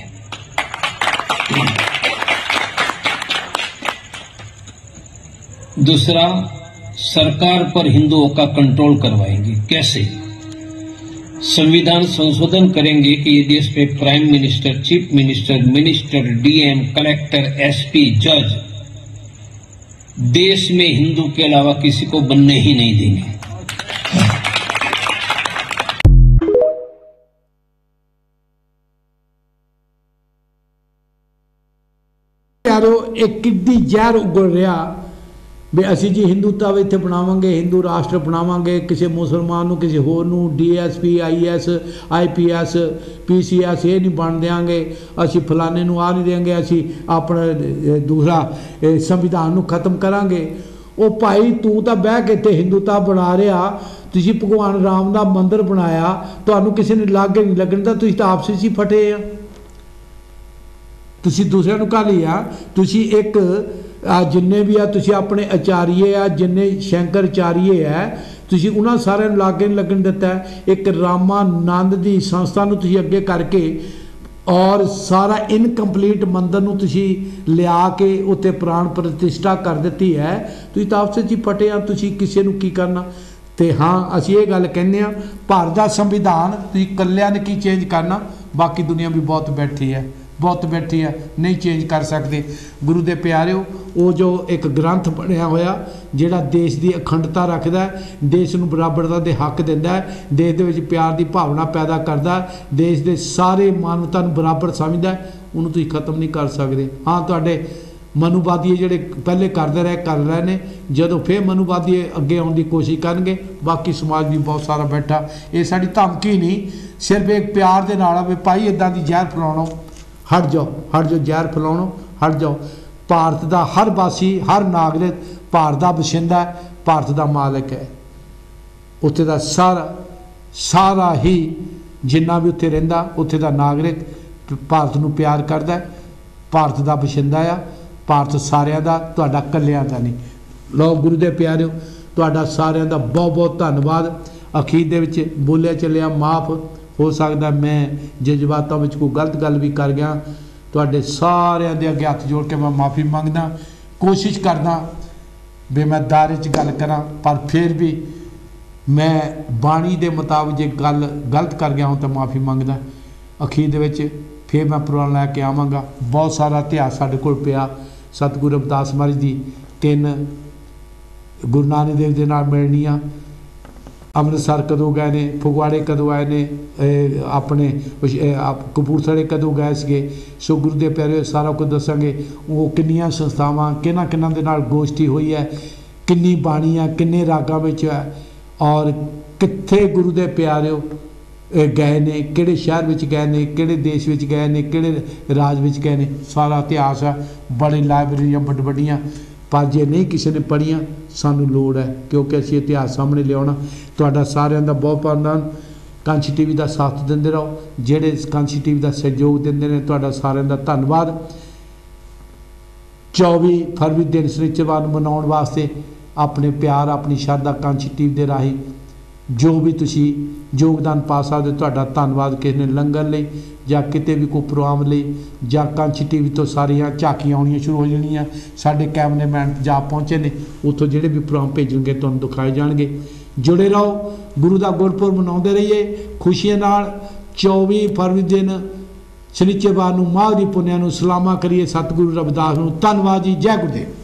दूसरा, सरकार पर हिंदुओं का कंट्रोल करवाएंगे। कैसे? संविधान संशोधन करेंगे कि ये देश में prime minister, chief minister, minister, DM, collector, SP, जज देश में हिंदू के अलावा किसी को बनने ही नहीं देंगे। यारो एक किड्डी जहर उगल रहा भी असी जी हिंदुता इत्थे बनावांगे, हिंदू राष्ट्र बनावांगे, किसी मुसलमान नूं किसी होर नूं DSP IAS IPS PCS ये नहीं बन देंगे, असी फलाने नूं आ नहीं देंगे, असी अपना दूसरा संविधान नूं खत्म करांगे। ओ भाई तू तो बह के इत्थे हिंदुता बना रहा, तुसीं भगवान राम दा मंदिर बनाया, तुहानूं किसी ने लागे नहीं लगन दा, तुसीं तां आपस ही फटे आ, तुसीं दूसरिਆਂ ਨੂੰ ਘਾਲੀ ਆ, तुसीं एक जिन्ने भी आ तुसीं अपने आचार्य आ, जिन्ने शंकराचार्य है, तुसीं उन्हां सारिਆਂ ਨੂੰ लागे नहीं लगन दिता। एक रामानंद दी संस्था ਨੂੰ तुसीं अगे करके और सारा इनकंप्लीट मंदिर ਨੂੰ तुसीं लिया के उत्ते प्राण प्रतिष्ठा कर दी है, तुसीं तां आपस च फटे आ, तुसीं किसी ਨੂੰ की करना। तो हाँ असीं ये गल कहने आ, भारत का संविधान तुसीं कल्लिਆਂ ने की चेंज करना, बाकी दुनिया भी बहुत बैठी है, बहुत बैठी है, नहीं चेंज कर सकते। गुरु के प्यारिओ वो जो एक ग्रंथ बनया होया जिहड़ा देश की अखंडता रखता है, देश नूं बराबरता के हक दिंदा है, देश दे विच प्यार की भावना पैदा करता है, देश के सारे मानवता नूं बराबर समझदा है, उन्होंने तुसीं खत्म नहीं कर सकते। हाँ तुहाडे ਮਨੂਵਾਦੀ ਜਿਹੜੇ ਪਹਿਲੇ ਕਰਦੇ ਰਹੇ ਕਰ ਰਹੇ ਨੇ, ਜਦੋਂ ਫਿਰ ਮਨੂਵਾਦੀ ਅੱਗੇ ਆਉਣ ਦੀ ਕੋਸ਼ਿਸ਼ ਕਰਨਗੇ। ਬਾਕੀ ਸਮਾਜ ਵੀ ਬਹੁਤ ਸਾਰਾ ਬੈਠਾ, ਇਹ ਸਾਡੀ ਧਮਕੀ ਨਹੀਂ, ਸਿਰਫ ਇੱਕ ਪਿਆਰ ਦੇ ਨਾਲ ਵੀ ਭਾਈ ਇਦਾਂ ਦੀ ਜ਼ਹਿਰ ਫੈਲਾਉਣੋਂ ਹਟ ਜਾਓ, ਹਟ ਜਾਓ, ਜ਼ਹਿਰ ਫੈਲਾਉਣੋਂ ਹਟ ਜਾਓ। ਭਾਰਤ ਦਾ ਹਰ ਵਾਸੀ, ਹਰ ਨਾਗਰਿਕ ਭਾਰਤ ਦਾ ਬਸ਼ਿੰਦਾ ਹੈ, ਭਾਰਤ ਦਾ ਮਾਲਕ ਹੈ। ਉੱਥੇ ਦਾ ਸਾਰਾ ਹੀ ਜਿੰਨਾ ਵੀ ਉੱਥੇ ਰਹਿੰਦਾ, ਉੱਥੇ ਦਾ ਨਾਗਰਿਕ ਭਾਰਤ ਨੂੰ ਪਿਆਰ ਕਰਦਾ ਹੈ, ਭਾਰਤ ਦਾ ਬਸ਼ਿੰਦਾ ਆ। ਭਾਰਤ ਸਾਰਿਆਂ ਦਾ, ਤੁਹਾਡਾ ਇਕੱਲਿਆਂ ਦਾ ਨਹੀਂ। ਲਓ ਗੁਰੂ ਦੇ ਪਿਆਰਿਓ, ਤੁਹਾਡਾ ਸਾਰਿਆਂ ਦਾ ਬਹੁਤ ਬਹੁਤ ਧੰਨਵਾਦ। ਅਖੀਰ ਦੇ ਵਿੱਚ ਬੋਲਿਆ ਚੱਲਿਆ ਮਾਫ, ਹੋ ਸਕਦਾ ਮੈਂ ਜਜ਼ਬਾਤਾਂ ਵਿੱਚ ਕੋਈ ਗਲਤ ਗੱਲ ਵੀ ਕਰ ਗਿਆ। ਤੁਹਾਡੇ ਸਾਰਿਆਂ ਦੇ ਅੱਗੇ ਹੱਥ ਜੋੜ ਕੇ ਮੈਂ ਮਾਫੀ ਮੰਗਦਾ। ਕੋਸ਼ਿਸ਼ ਕਰਦਾ ਵੀ ਮੈਂ ਦਾਇਰੇ 'ਚ ਗੱਲ ਕਰਾਂ, ਪਰ ਫਿਰ ਵੀ ਮੈਂ ਬਾਣੀ ਦੇ ਮੁਤਾਬਕ ਜੇ ਗੱਲ ਗਲਤ ਕਰ ਗਿਆ ਹਾਂ ਤਾਂ ਮਾਫੀ ਮੰਗਦਾ। ਅਖੀਰ ਦੇ ਵਿੱਚ ਫਿਰ ਮੈਂ ਪ੍ਰੋਗਰਾਮ ਲੈ ਕੇ ਆਵਾਂਗਾ। ਬਹੁਤ ਸਾਰਾ ਇਤਿਹਾਸ ਸਾਡੇ ਕੋਲ ਪਿਆ। ਸਤਿਗੁਰੂ ਰਵਿਦਾਸ ਮਹਾਰਾਜ ਦੀ 3 ਗੁਰੂ ਨਾਨਕ ਦੇਵ ਦੇ ਨਾਲ ਮਿਲਣੀਆਂ, ਅੰਮ੍ਰਿਤਸਰ ਕਦੋਂ ਗਏ ਨੇ, ਫਗਵਾੜੇ ਕਦੋਂ ਆਏ ਨੇ, ਆਪਣੇ ਕਪੂਰਥਲੇ ਕਦੋਂ ਗਏ ਸੀਗੇ। ਸੋ ਗੁਰੂ ਦੇ ਪਿਆਰੇ ਸਾਰਾ ਕੁਝ ਦੱਸਾਂਗੇ। ਉਹ ਕਿੰਨੀਆਂ ਸੰਸਥਾਵਾਂ, ਕਿਹਨਾਂ ਦੇ ਨਾਲ ਗੋਸ਼ਟੀ ਹੋਈ ਹੈ, ਕਿੰਨੀ ਬਾਣੀ ਹੈ, ਕਿੰਨੇ ਰਾਗਾਂ ਵਿੱਚ ਹੈ, ਔਰ ਕਿੱਥੇ ਗੁਰੂ ਦੇ ਪਿਆਰਿਓ ਗਏ ਨੇ, ਕਿਹੜੇ ਸ਼ਹਿਰ ਵਿੱਚ ਗਏ ਨੇ, ਕਿਹੜੇ ਦੇਸ਼ ਵਿੱਚ ਗਏ ਨੇ, ਕਿਹੜੇ ਰਾਜ ਵਿੱਚ ਗਏ ਨੇ। ਸਾਰਾ ਇਤਿਹਾਸ ਹੈ। ਬੜੀ ਲਾਇਬ੍ਰੇਰੀਆਂ ਵੱਡੀਆਂ, ਪਰ ਜੇ ਨਹੀਂ ਕਿਸੇ ਨੇ ਪੜ੍ਹੀਆਂ, ਸਾਨੂੰ ਲੋੜ ਹੈ, ਕਿਉਂਕਿ ਅਸੀਂ ਇਤਿਹਾਸ ਸਾਹਮਣੇ ਲਿਆਉਣਾ। ਤੁਹਾਡਾ ਸਾਰਿਆਂ ਦਾ ਬਹੁਤ ਧੰਨਵਾਦ। ਕਾਂਚੀ ਟੀਵੀ ਦਾ ਸਾਥ ਦਿੰਦੇ ਰਹੋ। ਜਿਹੜੇ ਕਾਂਚੀ ਟੀਵੀ ਦਾ ਸਹਿਯੋਗ ਦਿੰਦੇ ਨੇ, ਤੁਹਾਡਾ ਸਾਰਿਆਂ ਦਾ ਧੰਨਵਾਦ। 24 ਫਰਵਰੀ ਦਿਨ ਸ਼ਨੀਚਰਵਾਰ ਨੂੰ ਮਨਾਉਣ ਵਾਸਤੇ ਆਪਣੇ ਪਿਆਰ, ਆਪਣੀ ਸ਼ਰਧਾ ਕਾਂਚੀ ਟੀਵੀ ਦੇ ਰਾਹੀਂ ਜੋ ਵੀ ਤੁਸੀਂ ਯੋਗਦਾਨ ਪਾ ਸਕਦੇ, ਤੁਹਾਡਾ ਧੰਨਵਾਦ। ਕਿਸੇ ਨੇ ਲੰਗਰ ਲਈ ਜਾਂ ਕਿਤੇ ਵੀ ਕੋਈ ਪ੍ਰੋਗਰਾਮ ਲਈ, ਜਾਂ ਕਾਂਚੀ ਟੀਵੀ ਤੋਂ ਸਾਰੀਆਂ ਝਾਕੀਆਂ ਆਉਣੀਆਂ ਸ਼ੁਰੂ ਹੋ ਜਾਣੀਆਂ। ਸਾਡੇ ਕੈਮਰਾਮੈਨ ਜਾ ਪਹੁੰਚੇ ਨੇ, ਉੱਥੋਂ ਜਿਹੜੇ ਵੀ ਪ੍ਰੋਗਰਾਮ ਭੇਜਣਗੇ ਤੁਹਾਨੂੰ ਦਿਖਾਏ ਜਾਣਗੇ। ਜੁੜੇ ਰਹੋ, ਗੁਰੂ ਦਾ ਗੁਰਪੁਰਬ ਮਨਾਉਂਦੇ ਰਹੀਏ ਖੁਸ਼ੀਆਂ ਨਾਲ। 24 ਫਰਵਰੀ ਦਿਨ ਸ਼ਨੀਚਰਵਾਰ ਨੂੰ ਮਾਘ ਦੀ ਪੁੰਨਿਆ ਨੂੰ ਸਲਾਮਾ ਕਰੀਏ ਸਤਿਗੁਰੂ ਰਵਿਦਾਸ ਨੂੰ। ਧੰਨਵਾਦ ਜੀ। ਜੈ ਗੁਰਦੇਵ।